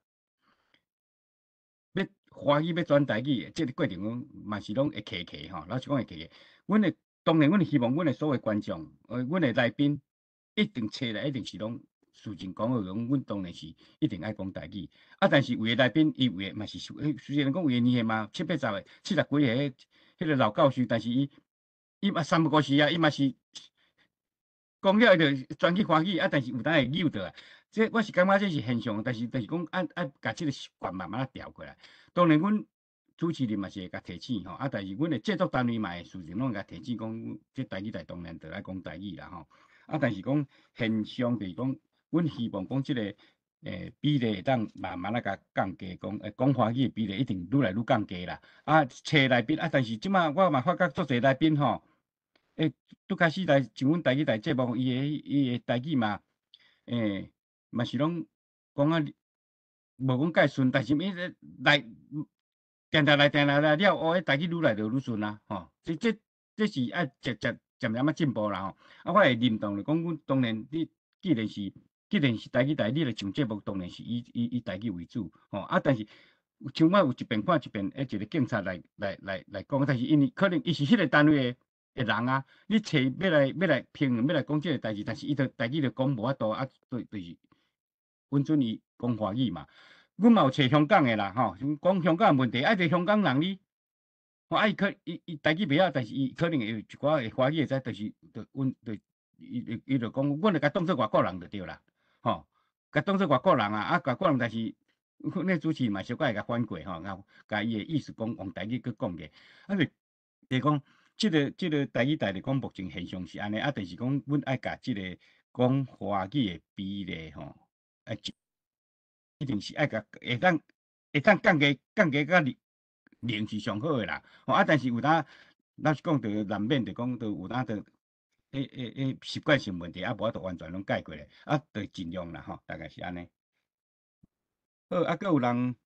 要华语要转台语，即个过程讲嘛是拢会客客吼，老实讲会客客。阮会当然，阮会希望阮的所有观众，呃，阮的来宾一定找来，一定是拢事情讲好讲，阮当然是一定爱讲台语。啊，但是有的来宾，伊有的嘛是虽然讲有的年岁嘛七八十个、七十几个，迄迄个老教授，但是伊伊嘛三不五时啊，伊嘛是讲了就转去华语啊，但是有当会扭到啊。这我是感觉这是现象，但是但是讲按按甲即个习惯慢慢啊调过来。当然，阮主持人嘛是会甲提醒吼，啊，但是阮的制作单位嘛会事情拢甲提醒讲，即台语台当然着爱讲台语啦吼。啊，但是讲现象就是讲，阮希望讲即个诶比例会当慢慢啊甲降低，讲诶讲华语比例一定愈来愈降低啦。啊，找来宾啊，但是即马我嘛发觉足侪来宾吼，诶，拄开始来上阮台语台节目，伊诶伊诶台语嘛，诶。嘛是拢讲啊，无讲介顺，但是伊来定定来定定来了，哦，迄台语愈来就愈顺啊，吼！这这这是爱渐渐渐渐啊进步啦，吼！啊，我会认同咧，讲阮当然你既然是既然是台语台，你来上节目当然是以以以台语为主，吼！啊，但是像我有一遍看一遍，诶，一个警察来来来来讲，但是因为可能伊是迄个单位诶。诶人啊，你找要来要来评论，要来讲即个代志，但是伊着台语着讲无法度啊，对就是。阮准伊讲华语嘛，阮嘛有找香港诶啦，吼，讲香港诶问题，爱着香港人哩，吼，啊伊可伊伊台语袂晓，但是伊可能会有一寡会华语会知，就是着阮着伊伊着讲，阮着甲当做外国人就对啦，吼，甲当做外国人啊，啊外国人但是阮个主持嘛，小可会甲反过吼，甲甲伊诶意思讲用台语去讲嘅，啊就就讲，即个即个台语台着讲目前现象是安尼，啊，但是讲阮爱甲即个讲华语诶比例吼。哎，一定是爱甲会当会当降低降低甲零零是上好诶啦。吼啊，但是有当咱是讲着难免着讲着有当着诶诶诶习惯性问题，啊无法度完全拢解决咧，啊，着尽量啦吼，大概是安尼。好，啊，阁有人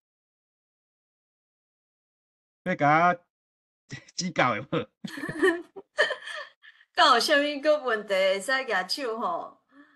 要甲指教诶无？ 敢有啥物个问题会使举手吼？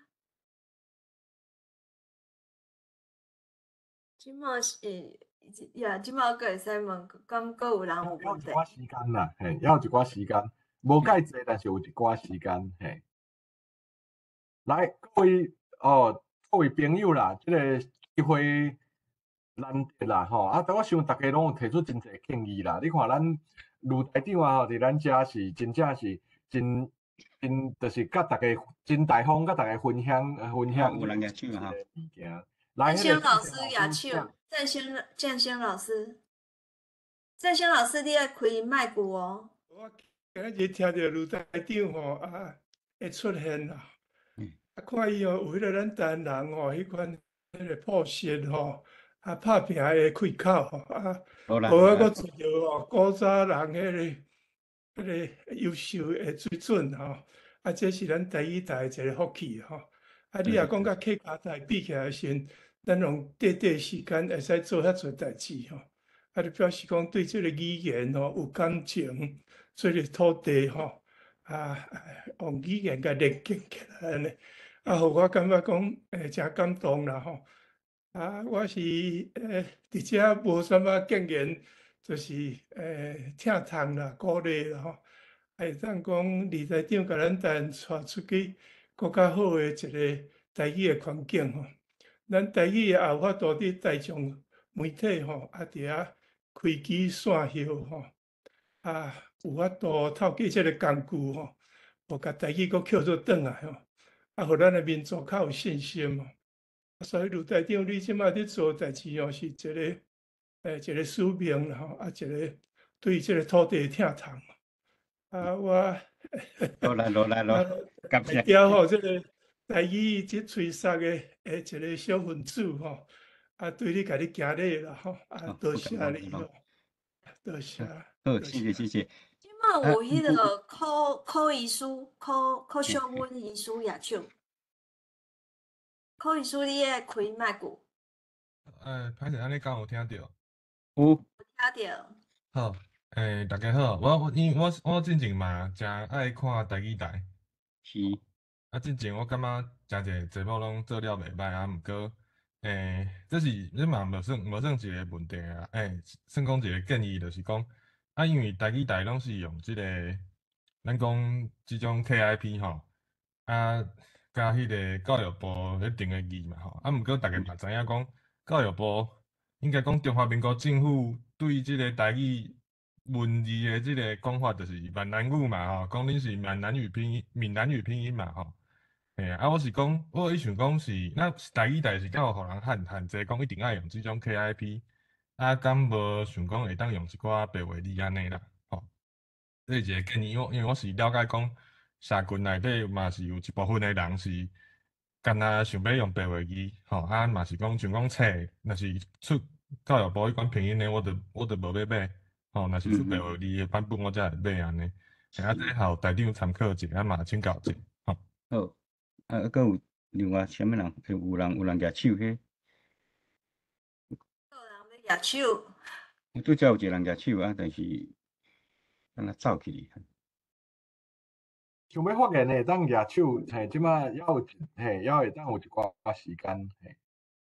即马是，呀，即马个会使问，敢个有人有问题？ 要一寡时间啦，嘿，要有一寡时间，无介济，但是有一寡时间，嘿。来，各位哦，各位朋友啦，即、这个机会难得啦，吼啊！但我想大家拢有提出真侪建议啦。你看咱卢台长啊，吼，伫咱遮是真正是真真，就是甲大家真大方，甲大家分享分享有人举手哈， 物件。 振兴老师举手，振兴振兴老师，振兴老师，你爱开麦克哦。 我今日听到卢台长吼啊，会出现啦。啊，看伊吼，为了咱台人吼，迄款迄个破线吼，啊拍拼的开口吼，啊，无啊，搁做着吼，古早人迄个迄个优秀的水准吼，啊，这是咱台语台一个福气吼。啊，你若讲甲客家台比起来先，咱用短短时间会使做遐侪代志吼，啊，就表示讲对即个语言吼有感情，做个土地吼，啊，用语言甲连接起来安尼。啊，互我感觉讲，诶，真感动啦吼！啊，我是诶，伫遮无啥物经验，就是诶，听痛啦，鼓励啦吼，会当讲李台长甲咱台带出去更较好诶一个台语诶环境吼。咱台语也有法度伫大众媒体吼，啊，伫遐开机线后吼，啊，有法度透过即个工具吼，互甲台语佫捡做转来吼。啊，互咱诶民族较有信心哦。所以卢台长，你即马伫做代志哦，是一个诶一个使命啦吼，啊一个对即个土地疼痛。啊，我落来落来落，感谢。 调吼，即个台语即吹哨诶诶一个小分子吼，啊对你甲你敬礼啦吼，啊多谢你吼，多谢。 好，谢谢谢谢。 即马有迄个考考遗书、考考小文遗书也手。考遗书你爱开麦克。 诶，歹势，安尼讲有听到？ 有。 听到。 好， 诶，大家好，我我因为我我之前嘛诚爱看台语台， 是， 啊，之前我感觉诚侪节目拢做了袂歹啊，毋过诶，这是这嘛无算无算一个问题啊，诶，算讲一个建议，就是讲啊，因为台语台拢是用即、个咱讲即种 K I P 吼，啊，甲迄个教育部迄定个字嘛吼，啊，毋过大家嘛知影讲教育部应该讲中华民国政府对即个台语文字的即个讲法，就是闽南语嘛吼，讲恁是闽南语拼音、闽南语拼音嘛吼。嘿啊，我是讲，我有想讲是，那台语台是敢有互人限限制，讲一定爱用即种 K I P，啊，敢无想讲会当用一寡白话字安尼啦，吼。这是一个建议，我因为我是了解讲，社群内底嘛是有一部分的人是，干那想要用白话字，吼，啊嘛是讲像讲册，若是出教育部迄款拼音的，我着我着无要买，吼，若是出白话字的版本，我才会买安尼。啊，这互台长参考者，啊嘛请教者，吼。 好，啊，还有另外啥物人？有人有人举手嘿？ 有人要举手， 我拄则有一个人举手啊，但是敢若走去哩。 想要发言的，当举手，嘿，即马还有嘿，还会当有一寡时间，嘿。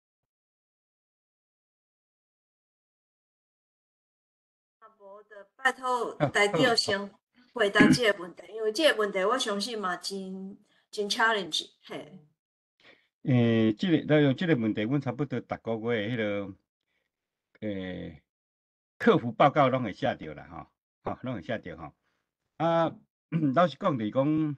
啊无就拜托台长先回答这个问题，因为这个问题我相信嘛真真 challenge 嘿。 诶，即、个咱用即个问题，阮差不多逐个月迄、那个诶客服报告拢会写着啦，吼，吼，拢会写着吼。啊，老实讲就是讲，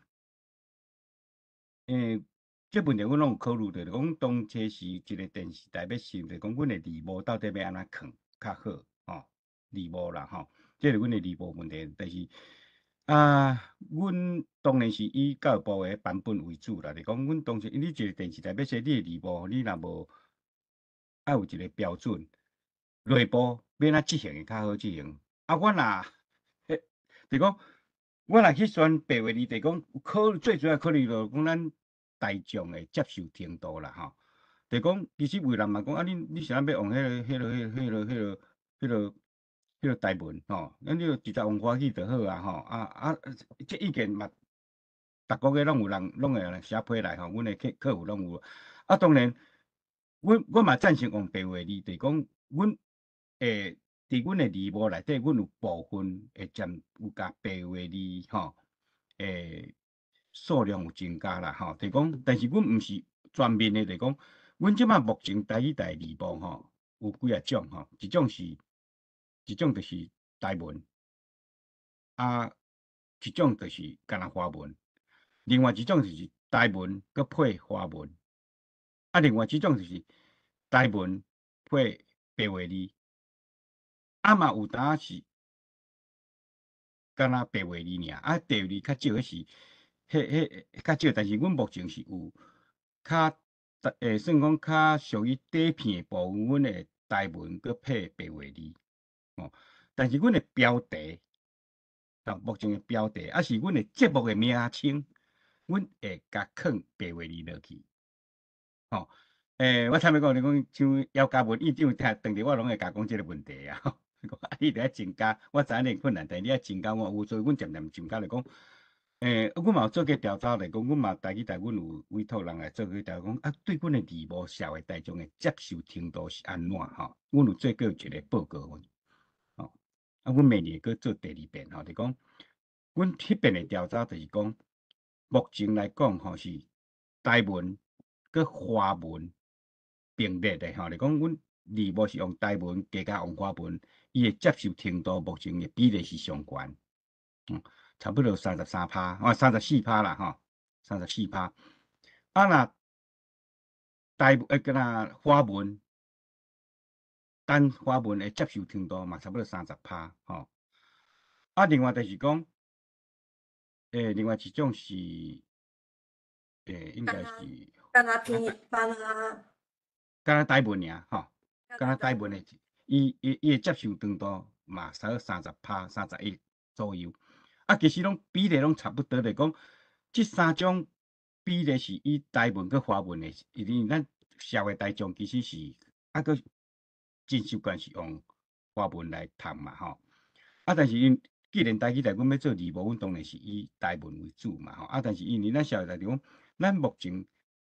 诶，即问题阮拢有考虑着，讲当初是一个电视台要想着讲，阮的字幕到底要安怎藏较好，吼，字幕啦，吼，这是阮的字幕问题，但是。啊，阮当然是以教育部的版本为主啦。就讲，阮当时你一个电视台要写你的字幕，你若无爱有一个标准，内部要哪执行会较好执行。啊，我若，迄，就讲，我若去选白话字，就讲考最主要考虑着讲咱大众的接受程度啦，吼。就讲，其实为人嘛讲，啊，你你是安要用迄个、迄个、迄个、迄个、迄个。迄个台文吼，咱你直接用华语就好啊吼，啊啊，这意见嘛，逐个月拢有人拢会写批来吼，阮的客客户拢有。啊，当然，阮我嘛赞成用白话字，就是讲，阮诶，伫阮的字幕内底，阮有部分会占有甲白话字吼，诶，数量有增加啦吼，就是讲，但是阮毋是全面的，就是讲，阮即马目前台语台字幕吼，有几啊种吼，一种是。一种就是台文，啊，一种就是干那华文，另外一种就是台文佮配华文，啊，另外一种就是台文配白话字，啊嘛有当是干那白话字尔，啊，第二字较少，迄是，迄迄较少，但是阮目前是有较，诶，算讲较属于底片的部分，阮的台文佮配白话字。哦，但是阮的标题，到目前的标题，啊是阮的节目的名称，阮会甲放白话字落去。哦，诶、欸，我坦白讲，你讲像姚嘉文院长听当日我拢会甲讲即个问题啊。你得增加，我知影你困难，但是你要增加我有，所以阮渐渐增加来讲。诶、欸，阮嘛有做过调查来讲，阮嘛台语台，阮有委托人来做过调查讲，啊，对阮的字幕社会大众的接受程度是安怎吼？阮有做过一个报告。啊，阮明年会做第二遍吼，就讲，阮迄边的调查就是讲，目前来讲吼是台文佮华文并列的吼，就讲阮字幕是用台文加加用华文，伊的接受程度目前的比例是上悬，嗯，差不多三十三趴，哦，三十四趴啦吼，三十四趴。啊，若台呃，个若华文。单华文的接受程度嘛，差不多三十趴，吼。啊，另外就是讲，诶，另外一种是，诶，应该是， 干那偏，干那， 干那台文尔，吼，干那台文的，伊伊伊的接受程度嘛，差三十趴、三十一左右。啊，其实拢比例拢差不多，来讲，即三种比例是以台文佮华文的，因为咱社会大众其实是啊个。真习惯是用华文来读嘛吼， 啊，但是因既然台语台阮要做字幕，阮当然是以台文为主嘛吼。啊，但是因为咱社会内底讲，咱目前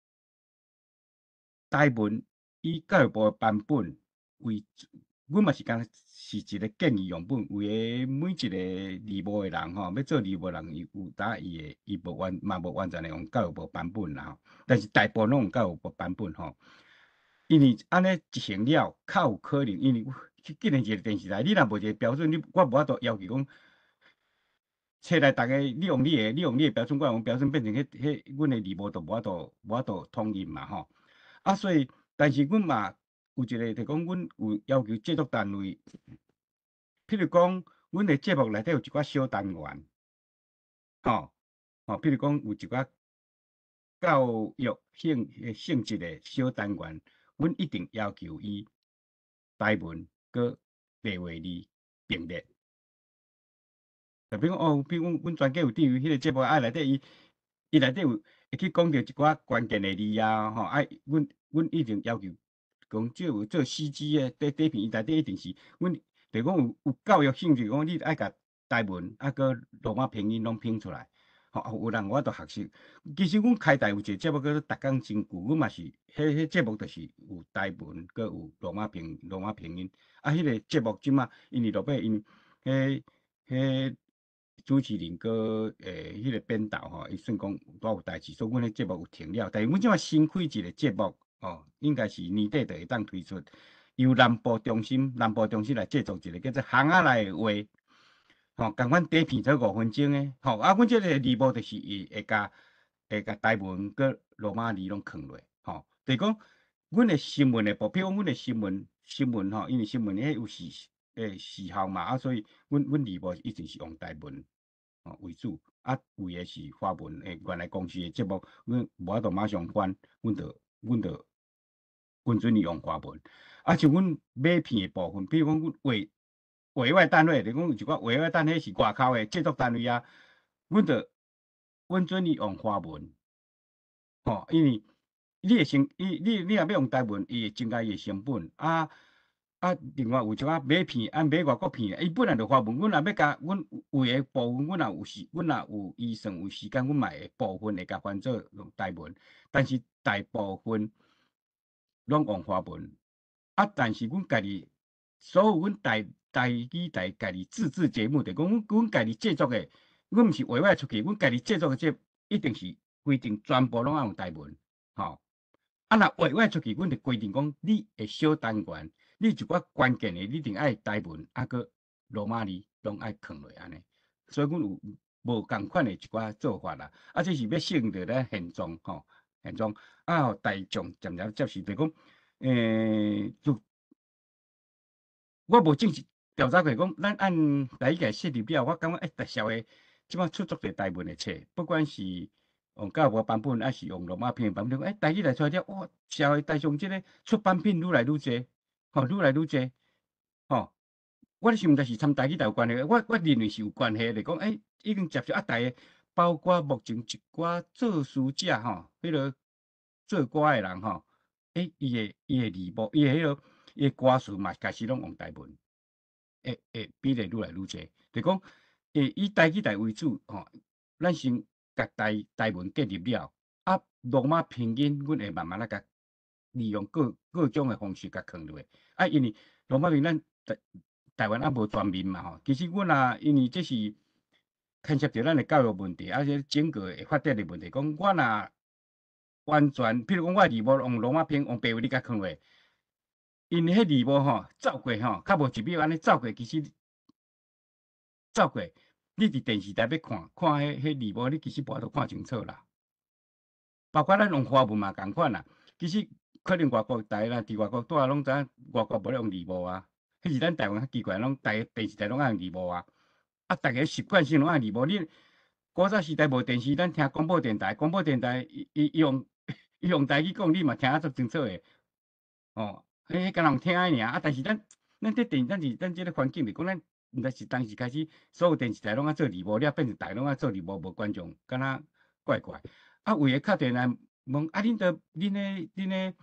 台文以教育部的版本为主，阮嘛是讲是一个建议样本，为个每一个字幕的人吼，要做字幕人伊有当伊的伊无完嘛无完全的用教育部版本啦吼。但是大部分拢用教育部版本吼，因为安尼执行了，较有可能，因为既然一个电视台，你若无一个标准，你我无法度要求讲。册内逐个，你用你的，你用你的标准，我用标准，变成迄迄，阮的字幕就无法度无法度统一嘛吼。啊，所以，但是阮嘛有一个，就讲阮有要求制作单位，譬如讲，阮的节目内底有一寡小单元，吼，吼，譬如讲有一寡教育性性质的小单元，阮一定要求伊台文佮白话字并列。就比如讲哦，比如讲，阮专家有对于迄个节目啊，内底伊伊内底有会去讲到一寡关键的字啊，吼，啊，阮阮一定要求讲，即有做 C G 的底底片，伊内底一定是阮，就讲有有教育性质，讲你爱甲台文啊，佮罗马拼音拢拼出来，吼，有人我都学习。其实阮开台有一个节目叫做《逐工真句》，阮嘛是，迄迄节目就是有台文，佮有罗马拼罗马拼音。啊，迄个节目即马因为落尾因迄迄。主持人个诶，迄、那个编导吼，伊算讲都有代志，所以阮迄节目有停了。但是阮即马新开一个节目哦，应该是年底就会当推出，由南部中心南部中心来制作一个叫做《巷仔内的话》，吼，共阮短片才五分钟诶，吼，啊，阮即个字幕就是会会甲会甲台文佮罗马字拢藏落，吼，就是讲阮的新闻的部，比如讲阮的新闻新闻吼，因为新闻迄有时诶时效嘛，啊，所以阮阮字幕一定是用台文。哦为主，啊为的是华文诶，原来公司诶节目，阮无法度马上翻，阮着阮着阮准用华文。啊，像阮买片诶部分，比如讲阮委委外单位，就讲有一寡委外单位是外口诶制作单位啊，阮着阮准伊用华文，吼、哦，因为你会成，伊你你若要用台文，伊会增加伊诶成本啊。啊，另外有一寡买片，啊买外国片，伊本来就华文，阮若要甲阮有诶部分，阮若有时，阮若有预算有时间，阮嘛会部分会甲翻做用台文，但是大部分拢用华文。啊，但是阮家己所有阮台台语台家己自制节目，就讲阮阮家己制作诶，阮毋是委外出去，阮家己制作诶节一定是规定全部拢要用台文，吼。啊，若委外出去，阮就规定讲，你诶小单元。你一寡关键的，你一定爱台文，啊个罗马字拢爱藏落安尼，所以阮有无共款的一寡做法啦。啊，这是要适应着咱现状吼，现状啊，大众渐渐接受，就讲，诶，就我无正式调查过，讲咱按台语来设立了，我感觉诶，大社会即摆出作者台文的册，不管是用教育版本，还是用罗马片版本，诶，台语来出来了，哇，社会大众即个出版品愈来愈侪。吼，愈来愈侪，吼，我想着是参台语台有关系，我我认为是有关系的。讲，诶、欸，已经接受啊，台包括目前一寡作词者吼，迄、那个做歌的人吼，诶、欸，伊的伊的字幕，伊的迄个伊的歌词嘛，开始拢用台文，诶诶，比例愈来愈侪。就讲，诶，以台语台为主，吼，咱先甲台台文建立了，啊，罗马拼音，阮会慢慢啊甲。利用各各种的方式甲藏落，啊，因为罗马拼咱台台湾也无全面嘛吼。其实阮也因为这是牵涉到咱的教育问题，而且整个的发展的问题。讲我若完全，譬如讲我字幕用罗马拼用白话你甲藏落，因迄字幕吼走过吼，较无一秒安尼走过，其实走过，你伫电视台要看看迄迄字幕，你其实无法度看清楚啦。包括咱用华文嘛共款啦，其实。可能外国台啦，伫外国住拢知影，外国无咧用字幕啊。迄是咱台湾较奇怪，拢台电视台拢爱用字幕啊。啊，逐个习惯性拢爱字幕。你古早时代无电视，咱听广播电台，广播电台伊伊用伊用台语讲，你嘛听啊足清楚诶。哦，迄迄敢人听诶尔。啊，但是咱咱这电，咱是咱即个环境，就讲咱毋知是当时开始，所有电视台拢爱做字幕，了变成台拢爱做字幕，无观众，敢若怪怪。啊，为个敲电来。问啊，恁的恁的恁的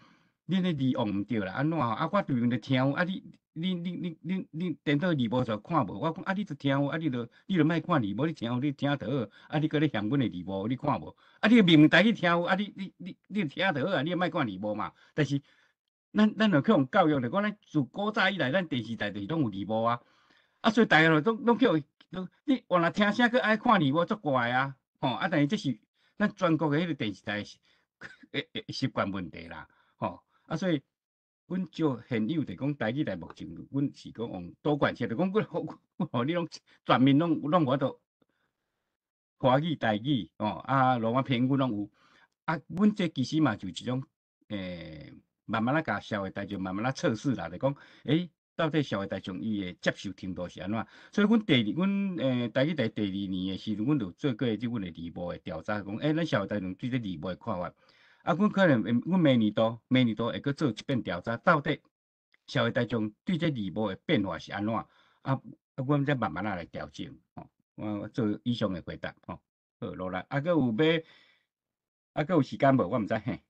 恁的字往毋对啦，安怎吼？啊，我对面着听有，啊你你你你你你颠倒字幕就看无，我讲啊，你着听有，啊你着你着莫看字幕，你听有，你听着好，啊你搁咧嫌阮的字幕，你看无，啊你明明家己听有，啊你你你你听着好啊，你莫看字幕嘛。但是咱咱着去用教育，着讲咱自古早以来，咱电视台就是拢有字幕啊，啊所以大家就拢拢叫你原来听声，佮爱看字幕，足怪啊，吼啊！但是这是咱全国的迄个电视台诶诶习惯问题啦，吼啊！所以，阮就现有就讲台语台目前，阮是讲用多管齐，就讲阮阮互你拢全面拢拢我都华语台语哦啊，罗马片阮拢有啊。阮这其实嘛就一种诶，慢慢啊，甲社会大众慢慢啊测试啦，就讲诶。到底社会大众伊的接受程度是安怎？所以，阮第二，阮诶，台语台第二年的时阵，阮就做过即阮的字幕的调查，讲诶，咱社会大众对这字幕的看法。啊，阮可能，阮明年度，明年度会搁做一遍调查，到底社会大众对这字幕的变化是安怎？啊，啊，阮再慢慢啊来调整，吼，我做以上的回答，吼，好，落来，啊，搁有要，啊，搁有时间无？我毋知嘿。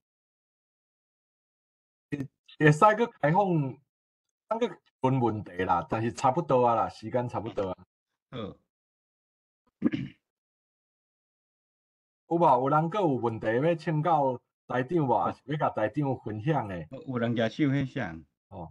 会使搁开放，咱搁问问题啦，但是差不多啊啦，时间差不多啊。 好。 有无？有人搁有问题要请教台长无？还是要甲台长分享的？ 有人举手分享。 哦。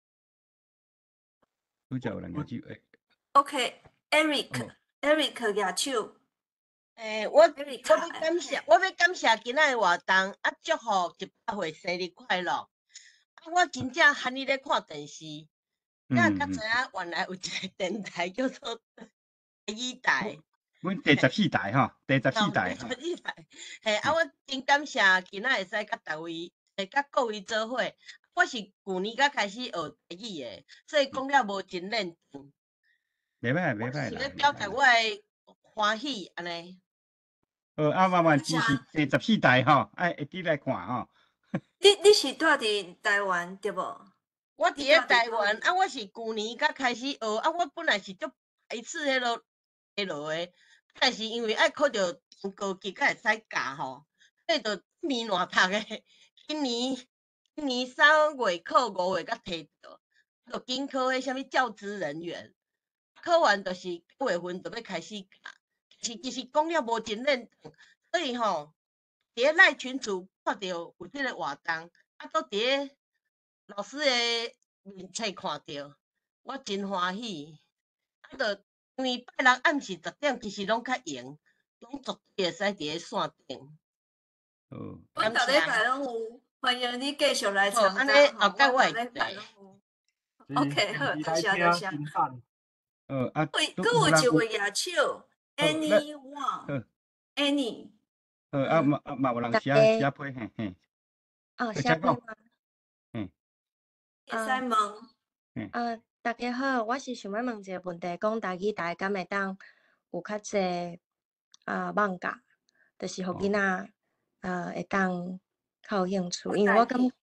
拄则有人举手诶。 OK，Eric，Eric 举手。 诶，我我要感谢，我要感谢今仔的活动，啊，祝福一百岁生日快乐。啊，我真正罕你咧看电视，才才知影原来有一个电台叫做台语台。 阮第十四台吼，第十四台。 第十四台，嘿，啊，我真感谢今仔会使甲逐位，会甲各位做伙。我是旧年才开始学台语的，所以讲了无真认真。 袂歹袂歹啦。 是咧表达我的欢喜安尼。 呃，啊，慢慢支持第十四台吼，爱会记来看吼。 你你是住伫台湾对无？ 我伫咧台湾，啊，我是旧年才开始学，啊，我本来是足排斥迄落迄落的，但是因为爱考着中高级，才会使教吼，所以着年烂读的。今年今年三月考，五月才摕到，着紧考迄啥物教职人员，考完着是九月份着要开始教。是其实讲了无真认真，所以吼，伫咧赖群组看到有即个活动，啊，搁伫咧老师的面册看到，我真欢喜。啊，着因为拜六暗时十点其实拢较闲，拢绝对会使伫咧线顶。 哦。 我逐礼拜拢有，欢迎你继续来参加。 安尼后盖我会来。 OK， 好，多谢多谢。 呃啊， 喂，搁有一位举手。Anyone，Any， 呃啊嘛啊嘛有人写写批嘿嘿。 哦，写批吗？ 嗯。 会使问。 呃，大家好，我是想要问一个问题，讲台语台敢会当有较济啊放假，就是互囡仔呃会当较有兴趣，因为我感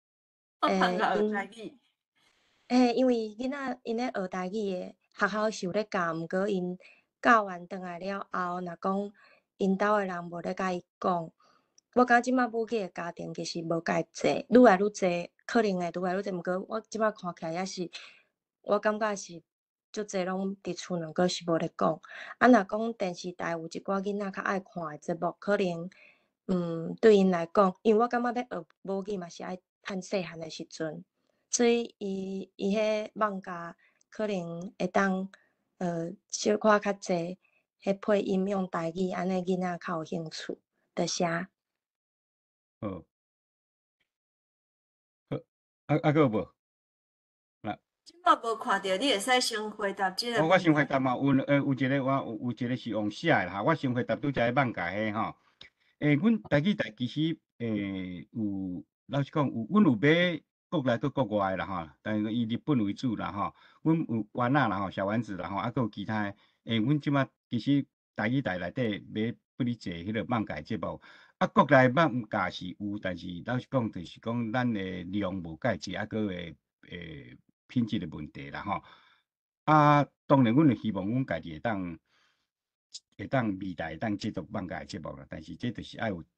诶， 诶，因为囡仔因咧学台语的学校是有咧教，毋过因。教完转来了后，若讲因兜的人无咧甲伊讲，我感觉即摆母语的家庭其实无介济，愈来愈济，可能会愈来愈济。毋过我即摆看起来也是，我感觉是足济拢伫厝两个是无咧讲。啊，若讲电视台有一寡囡仔较爱看的节目，可能嗯对因来讲，因为我感觉要学母语嘛是爱趁细汉的时阵，所以伊伊迄放假可能会当。呃，小可较济，迄配音用台语，安尼囡仔较有兴趣，着写。 好，好，啊啊，个无？ 那即摆无看到，你会使先回答即个。 哦，我先回答嘛，有呃有一个我有有一个是用写的哈，我先回答拄则放假迄吼。诶，阮台语台其实诶有，老实讲有，阮有买。国内搁国外啦吼，但是以日本为主啦吼。阮有丸仔啦吼，小丸子啦吼，啊，搁有其他诶。诶，阮即马其实台语台内底买不哩济迄个放假节目，啊，国内放假是有，但是老实讲，就是讲咱诶量无介济，啊，搁会诶品质诶问题啦吼。啊，当然阮会希望阮家己会当会当未来会当继续放假节目啦，但是这就是爱有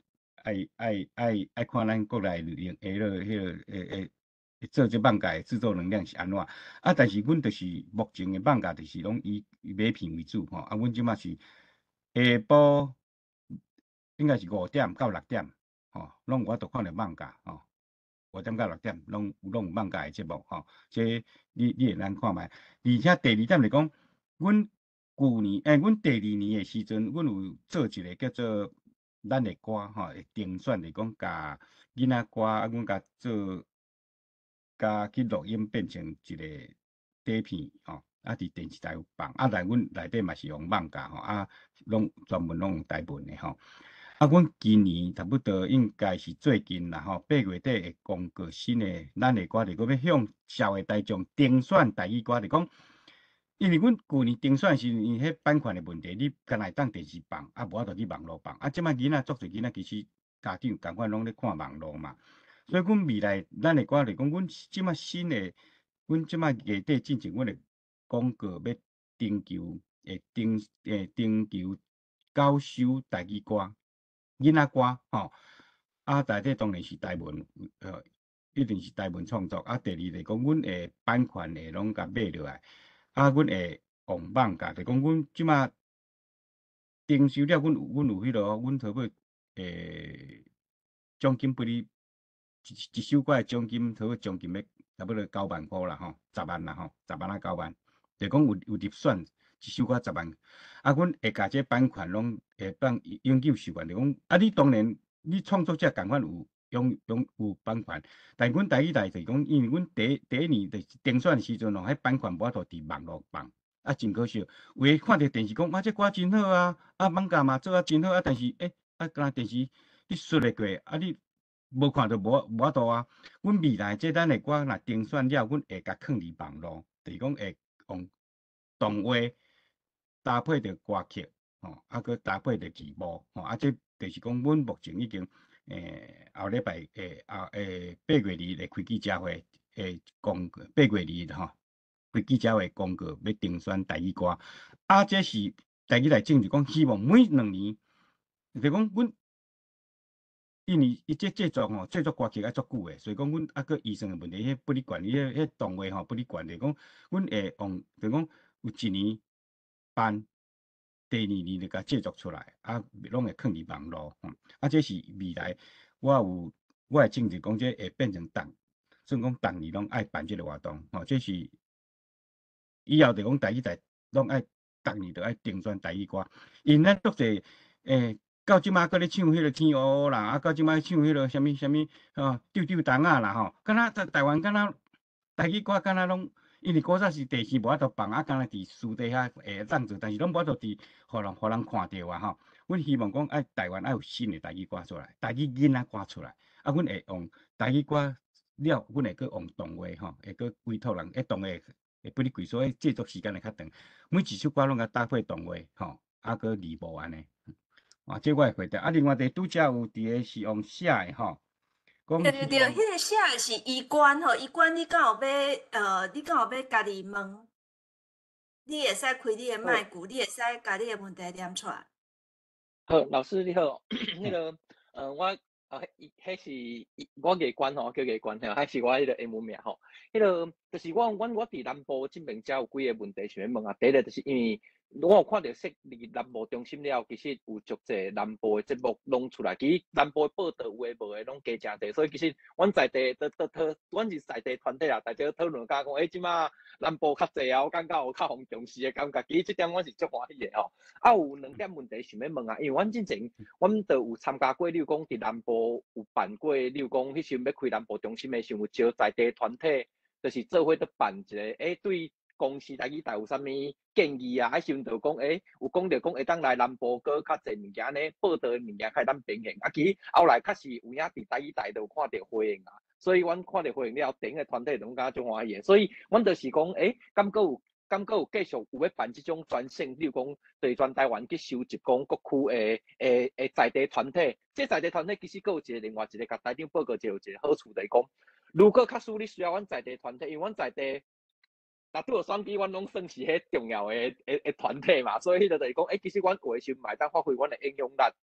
爱爱爱爱看咱国内用迄落迄落诶诶。做这放假的制作能量是安怎？啊，但是阮就是目前的放假就是拢以买片为主吼。啊，阮即马是下晡应该是五点到六点吼，拢有法度看到放假吼。五点到六点拢拢有放假的节目吼，这你你会咱看觅。而且第二点就是讲，阮旧年诶，阮第二年的时阵，阮有做一个叫做咱的歌吼，会定选嚟讲，甲囡仔歌啊，阮甲做。甲去录音变成一个底片吼，啊，伫电视台有放，啊，但阮内底嘛是用放假吼，啊，拢专门拢用台文的吼。啊，阮今年差不多应该是最近啦吼，八月底会公告新的咱的歌，就要向社会大众定选台语歌，就讲，因为阮旧年定选是因迄版权的问题，你敢若会当电视放，啊，无法度你网络放，啊，即摆囡仔足侪囡仔其实家长共款拢咧看网络嘛。所以，阮未来咱的歌嚟讲，阮即马新的，阮即马月底进前，阮的广告要征求，会征诶征求教授台语歌、囡仔歌吼。啊，内底当然是台文，呃，一定是台文创作。啊，第二嚟讲，阮会版权会拢甲买落来，啊，阮会用放假，就讲阮即马征收了，阮有阮有迄落，阮差不多诶奖金不哩。一一首歌的奖金，差不多奖金要差不多九万块啦吼，十万啦吼，十万啊九万，就讲有有入选一首歌十万，啊，阮会甲这版权拢会当永久授权，就讲啊，你当然你创作者共款有拥拥有版权，但阮台语台就是讲，因为阮第第一年就是定选的时阵哦，迄版权无法度伫网络放，啊，真可惜，有诶看着电视讲，啊，这歌真好啊，啊，放假嘛做啊真好啊，但是诶，啊，敢若电视你说会过，啊，你。无看到无无法度啊！阮未来这咱的歌若定选了，阮会甲放伫网络，就是讲会用动画搭配着歌曲，吼，啊，佮搭配着字幕，吼，啊，这就是讲阮目前已经诶后礼拜诶后诶八月二来开记者会，诶公八月二吼开记者会公告要定选台语歌，啊，这是台语来讲就讲希望每两年，就讲阮。因为伊这制作吼，制作歌曲爱足久诶，所以讲阮啊个预算诶问题，迄不哩管，伊迄迄动画吼不哩管，就讲阮会用，就讲有一年办，第二年就甲制作出来，啊，拢会放伫网络，吼，啊，这是未来我有我诶政治讲，这会变成当，算讲当年拢爱办这个活动，吼，这是以后就讲台语台拢爱，逐年都爱定选台语歌，因咱足侪诶。到即马，搁咧唱迄个天乌乌啦，啊，到即马唱迄个啥物啥物吼，丢丢虫啊啦吼，敢若在台湾敢若台语歌敢若拢，因为古早是电视无法度放，啊，敢若伫私底下会当做，但是拢无法度伫，互人互人看着啊吼。阮希望讲爱台湾爱有新的台语歌出来，台语囡仔歌出来，啊，阮会用台语歌了，阮会搁用动画吼，会搁委托人，迄动画会不哩贵，所以制作时间会较长，每一首歌拢甲搭配动画吼，啊，搁字幕安尼。啊，这我会回答。啊，另外一拄则有伫个是用写的吼，讲对对对，迄个写的是医官吼，医官你敢有要呃，你敢有要家己问？你会使开你的麦克，你会使家你的问题念出来。 好，老师你好，那个呃，我啊，迄迄是我艺官吼，叫艺官吼，迄是我迄个英文名吼。迄个就是我我我伫南部这边遮有几个问题想要问啊。第一个就是因为。我有看到说，离南部中心了，其实有足侪南部的节目拢出来。其实南部的报道有诶无诶拢加诚侪，所以其实阮在地都都讨，阮是在地团体啦，大家讨论甲讲，诶，即马南部较侪啊，我感觉有较互重视诶感觉。其实即点我是足欢喜诶吼。啊，有两点问题想要问啊，因为阮之前阮都有参加过，例如讲伫南部有办过，例如讲迄时要开南部中心诶时候，有招在地团体，就是做伙伫办一个，诶，对。公司台语台有啥物建议啊？还是就讲，诶、欸，有讲着讲会当来南部搁较侪物件呢？报道诶物件较会当平衡。啊，其实后来确实有影伫台语台都有看到回应啊，所以阮看到回应了，顶个团体拢感觉足欢喜。所以阮就是讲，诶、欸，敢搁有敢搁有继续有要办即种专线，比如讲对全台湾去收集讲各区诶诶诶在地团体，这在地团体其实搁有一个另外一个甲台长报告，就有一个好处就是讲，如果确实你需要阮在地团体，因为阮在地。那拄有选举，阮拢算是迄重要诶诶诶团体嘛，所以迄个就是讲，诶、欸，其实阮有诶时买当发挥阮诶影响力，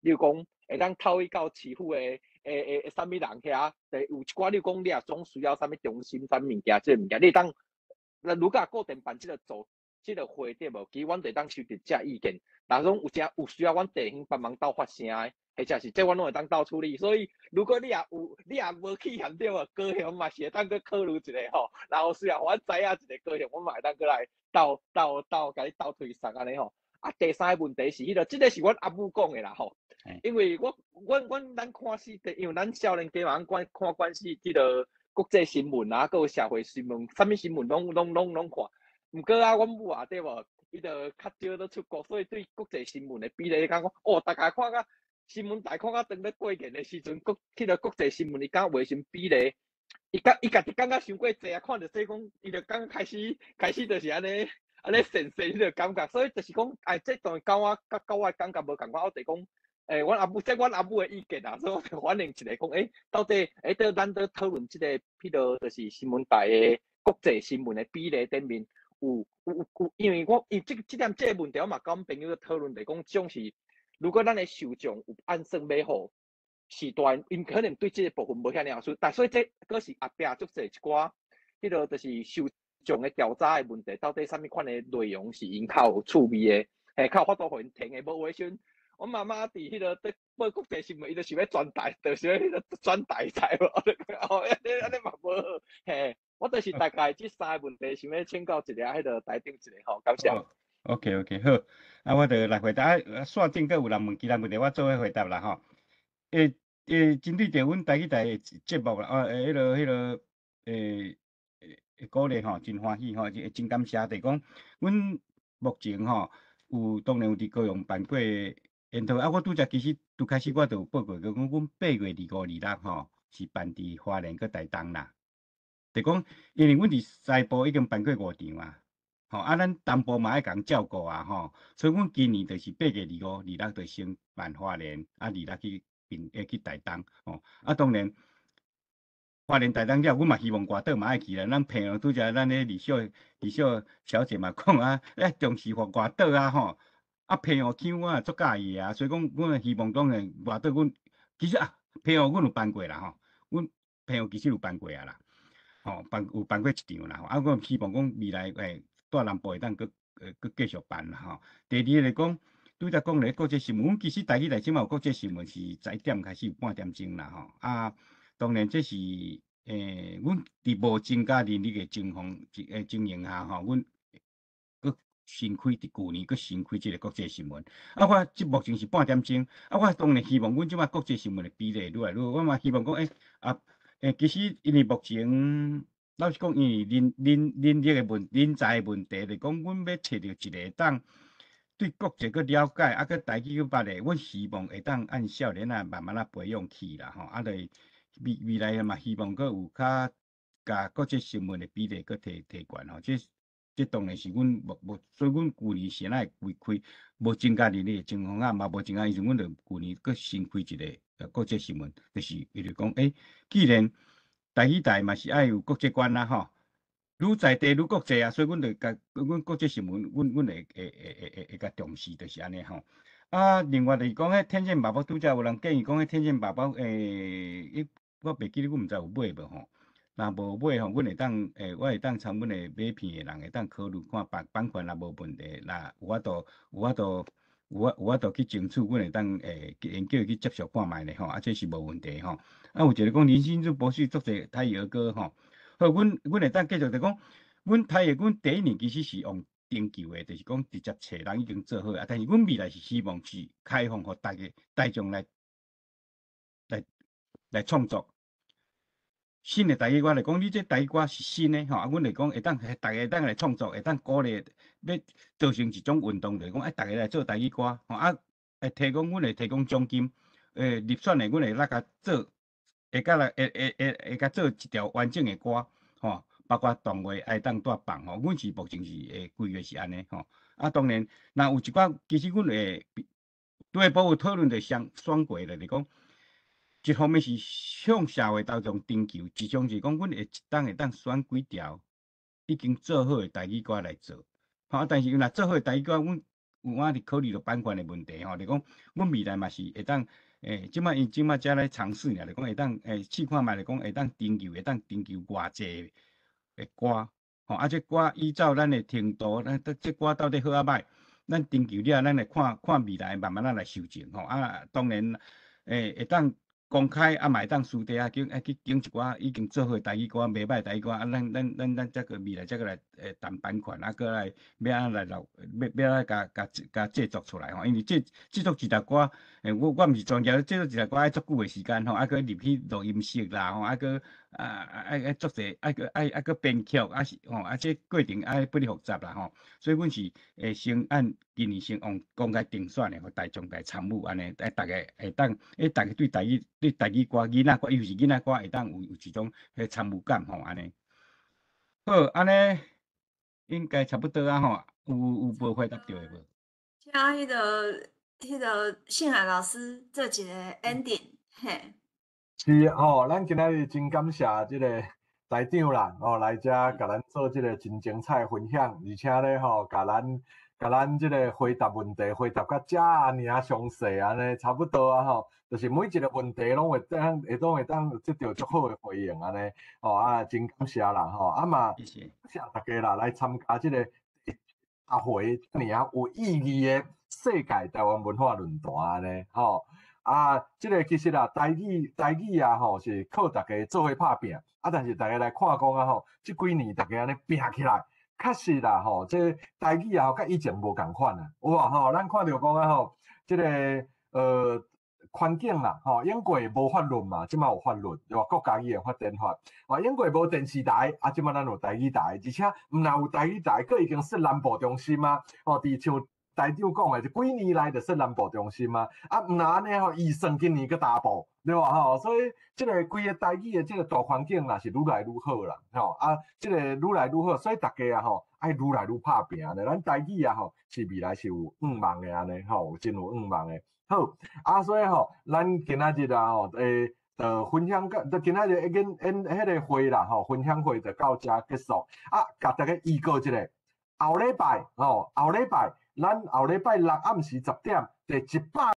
你有讲会当透去到市府诶诶诶诶，啥物人遐，就有一寡你讲你也总需要啥物中心、啥物物件，即个物件你当，那如果固定办即个组、即个会对无？其实阮就当收集遮意见，若讲有啥有需要阮弟兄帮忙斗发声诶，或者是即阮拢会当斗处理。所以如果你也有，你也无去现场啊，高雄嘛是会当去考虑一下吼。然后虽然阮知影一个高雄，阮嘛会当过来斗斗斗，甲你斗推送安尼吼。啊，第三个问题是迄、那个，即、这个是阮阿母讲诶啦吼。因为我阮阮咱看死，因为咱少年家嘛，看看关系即个国际新闻啊，还有社会新闻，啥物新闻拢拢拢拢看。毋过啊，阮母啊，对无，伊就较少都出国，所以对国际新闻的比例，讲讲哦，大家看甲新闻台看甲当咧过年的时阵，国迄个国际新闻，伊讲卫生比例，伊感伊家己感觉伤过济啊，看着说讲，伊就感觉开始开始就是安尼安尼神神迄个感觉，所以就是讲，哎，这段甲我甲甲我感觉无共款，我就讲。诶、欸，阮阿母即阮阿母诶意见啊，所以我就反映一下讲，诶、欸，到底诶，伫、欸、咱伫讨论即、这个，譬如就是新闻台诶国际新闻诶比例顶面有有有，因为我伊即即点即个问题，我嘛甲阮朋友讨论，就讲即种是，如果咱诶受众有按算买好，时段因可能对即个部分无遐尔有，但所以这个是后壁足侪一寡，迄个就是受众诶调查诶问题，到底啥物款诶内容是因较有趣味诶，诶，较有法度互因听诶，无话时阵。我妈妈伫迄个伫报国际新闻，伊就想要转台，就想要迄个转台才无。哦，安尼安尼嘛无好。嘿，我就是大概即三个问题，想要请教一下迄个台长一下吼，感谢。 哦 OK OK 好，啊，我就来回答。啊，线顶个有人问其他问题，我做伙回答啦吼。诶诶，针对着阮台语台诶节目啦，哦，诶，迄个迄个诶诶鼓励吼，真欢喜吼，真感谢。就讲阮目前吼有当然有伫高雄办过。研讨啊，我拄则其实拄开始我就有报过，讲阮八月二五二六吼是办伫花莲个台东啦。就讲，因为阮伫西部已经办过五场啊，吼啊，咱东部嘛爱共照顾啊，吼，所以阮今年就是八月二五二六就先办花莲，啊二六去并诶去台东，吼啊当然花莲台东了，阮嘛希望外岛嘛爱去啦。咱朋友拄则咱咧李秀李秀小姐嘛讲啊，诶重视外外岛啊，吼。啊，朋友腔我也足介意啊，所以讲，阮希望当然外岛阮其实啊，朋友阮有办过啦吼，阮朋友其实有办过啊啦，吼办有办过一场啦，啊，我希望讲未来诶，在南部会当搁呃搁继续办啦吼。第二来讲，拄则讲咧国际新闻，阮其实台语台即嘛有国际新闻是十一点开始有半点钟啦吼，啊，当然这是诶，阮伫无增加人力嘅情况诶经营下吼，阮搁。新开伫旧年，佮新开即个国际新闻。啊，我即目前是半点钟。啊，我当然希望阮即摆国际新闻的比例愈来愈，我嘛希望讲，诶、欸、啊，诶、欸，其实因为目前老实讲，因为人人人力的问人才的问题，就讲阮要找着一个当对国际佮了解，啊，佮台语佮捌的，阮希望会当按少年啊慢慢啊培养起啦，吼，啊，就未未来嘛希望佮有较甲国际新闻的比例佮提提悬吼，即。这当然是阮无无，所以阮旧年先来开开无增加人力的情况下，嘛无增加，伊就阮就旧年佫新开一个呃国际新闻，就是伊就讲，诶、欸，既然台语台嘛是爱有国际观啦吼，愈在地愈国际啊，所以阮就甲阮国际新闻，阮阮会会会会会会甲重视，就是安尼吼。啊，另外就是讲，迄天线爸爸拄则有人建议讲，迄天线爸爸，诶、欸，我袂记得，阮毋知有买无吼。若无买吼，阮会当诶，我会当参阮诶买片诶人会当考虑看版版权若无问题，若有法度有法度有法有法度去争取，阮会当诶研究去接受看卖咧吼，啊这是无问题吼。啊有一个讲林心如博士作者台语儿歌吼，好，阮阮会当继续就讲，阮台语阮第一年其实是用征求诶，就是讲直接找人已经做好啊，但是阮未来是希望是开放互大家大众来来来创作。新的台语歌来讲，你这台语歌是新的吼，啊，阮来讲会当大家当来创作，会当鼓励，要造成一种运动，就是讲，哎，大家来做台语歌，吼啊，会提供，阮会提供奖金，诶，入选的，阮会来甲做，会甲来，会会会会甲做一条完整的歌，吼，包括动画爱当带放，吼，阮是目前是诶规划是安尼，吼，啊，当然，若有一寡，其实阮会，对下部有讨论就相选过了，就是讲。一方面是向社会大众征求，一种是讲，阮会一当会当选几条已经做好的台语歌来做。吼，但是若做好的台语歌，阮有影伫考虑着版权的问题吼，就讲阮未来嘛是会当。诶，即摆因即摆才来尝试尔，就讲会当诶试看觅，就讲会当征求，会当征求偌济诶歌，吼啊，这歌依照咱诶程度，咱这歌到底好啊歹，咱征求了，咱来看看未来慢慢啊来修正，吼啊，当然诶会当公开啊，嘛会当私底下经啊去经一寡已经做好台语歌，袂歹台语歌啊，咱咱咱咱则个未来则个来诶谈版权，啊，搁来要安来留，要要来甲甲甲制作出来吼，因为制制作一条歌。诶，我我毋是专业，制作一条歌爱足久诶时间吼，啊，搁入去录音室啦，吼，啊，搁啊爱爱作者，爱搁爱爱搁编曲，啊是吼，啊这过程爱不哩复杂啦吼，所以阮是诶先按今年先往公开定选诶，互大众来参与安尼，诶，逐个会当，诶，逐个对台语对台语歌、囡仔歌，尤其是囡仔歌会当有有一种迄参与感吼，安尼。好，安尼应该差不多啊吼，有有无回答到诶无？ 请迄个。迄个信海老师做一个 ending， 嘿。 是吼，咱今仔日真感谢即个台长啦，吼来遮甲咱做即个真精彩分享，而且咧吼，甲咱甲咱即个回答问题回答到遮尔详细安尼，差不多啊吼，就是每一个问题拢会当会当会当得到足好诶回应安尼，吼啊真感谢啦吼，啊嘛谢谢大家啦来参加即个大会尔有意义诶。世界台湾文化论坛安尼，吼啊，即、这个其实啦，台语台语啊，吼是靠大家做伙拍拼，啊，但是大家来看讲啊，吼，即几年大家安尼拼起来，确实啦，吼，即台语啊，甲以前无共款啊，有啊，吼，咱看到讲啊，吼，即、这个呃环境啦，吼，英国无法律嘛，即马有法律，对吧？国家语言发展法，啊，英国无电视台，啊，即马咱有台语台，而且毋但有台语台，佫已经设南部中心啊，吼，伫像。台长讲诶，是几年来就设南部中心啊，啊，毋但安尼吼，预算今年佫大步，对吧？吼，所以即个规个台语诶，即个大环境也是愈来愈好啦，吼啊，即个愈来愈好，所以大家啊吼，爱愈来愈拍拼咧。咱台语啊吼，是未来是有愿望诶安尼，吼，真有愿望诶。好啊，所以吼，咱今仔日啊吼，诶，呃，分享个，就今仔日已经因迄个会啦，吼，分享会就到遮结束。啊，甲大家预告一下，后礼拜，吼，后礼拜。咱后礼拜六暗时十点，第一百。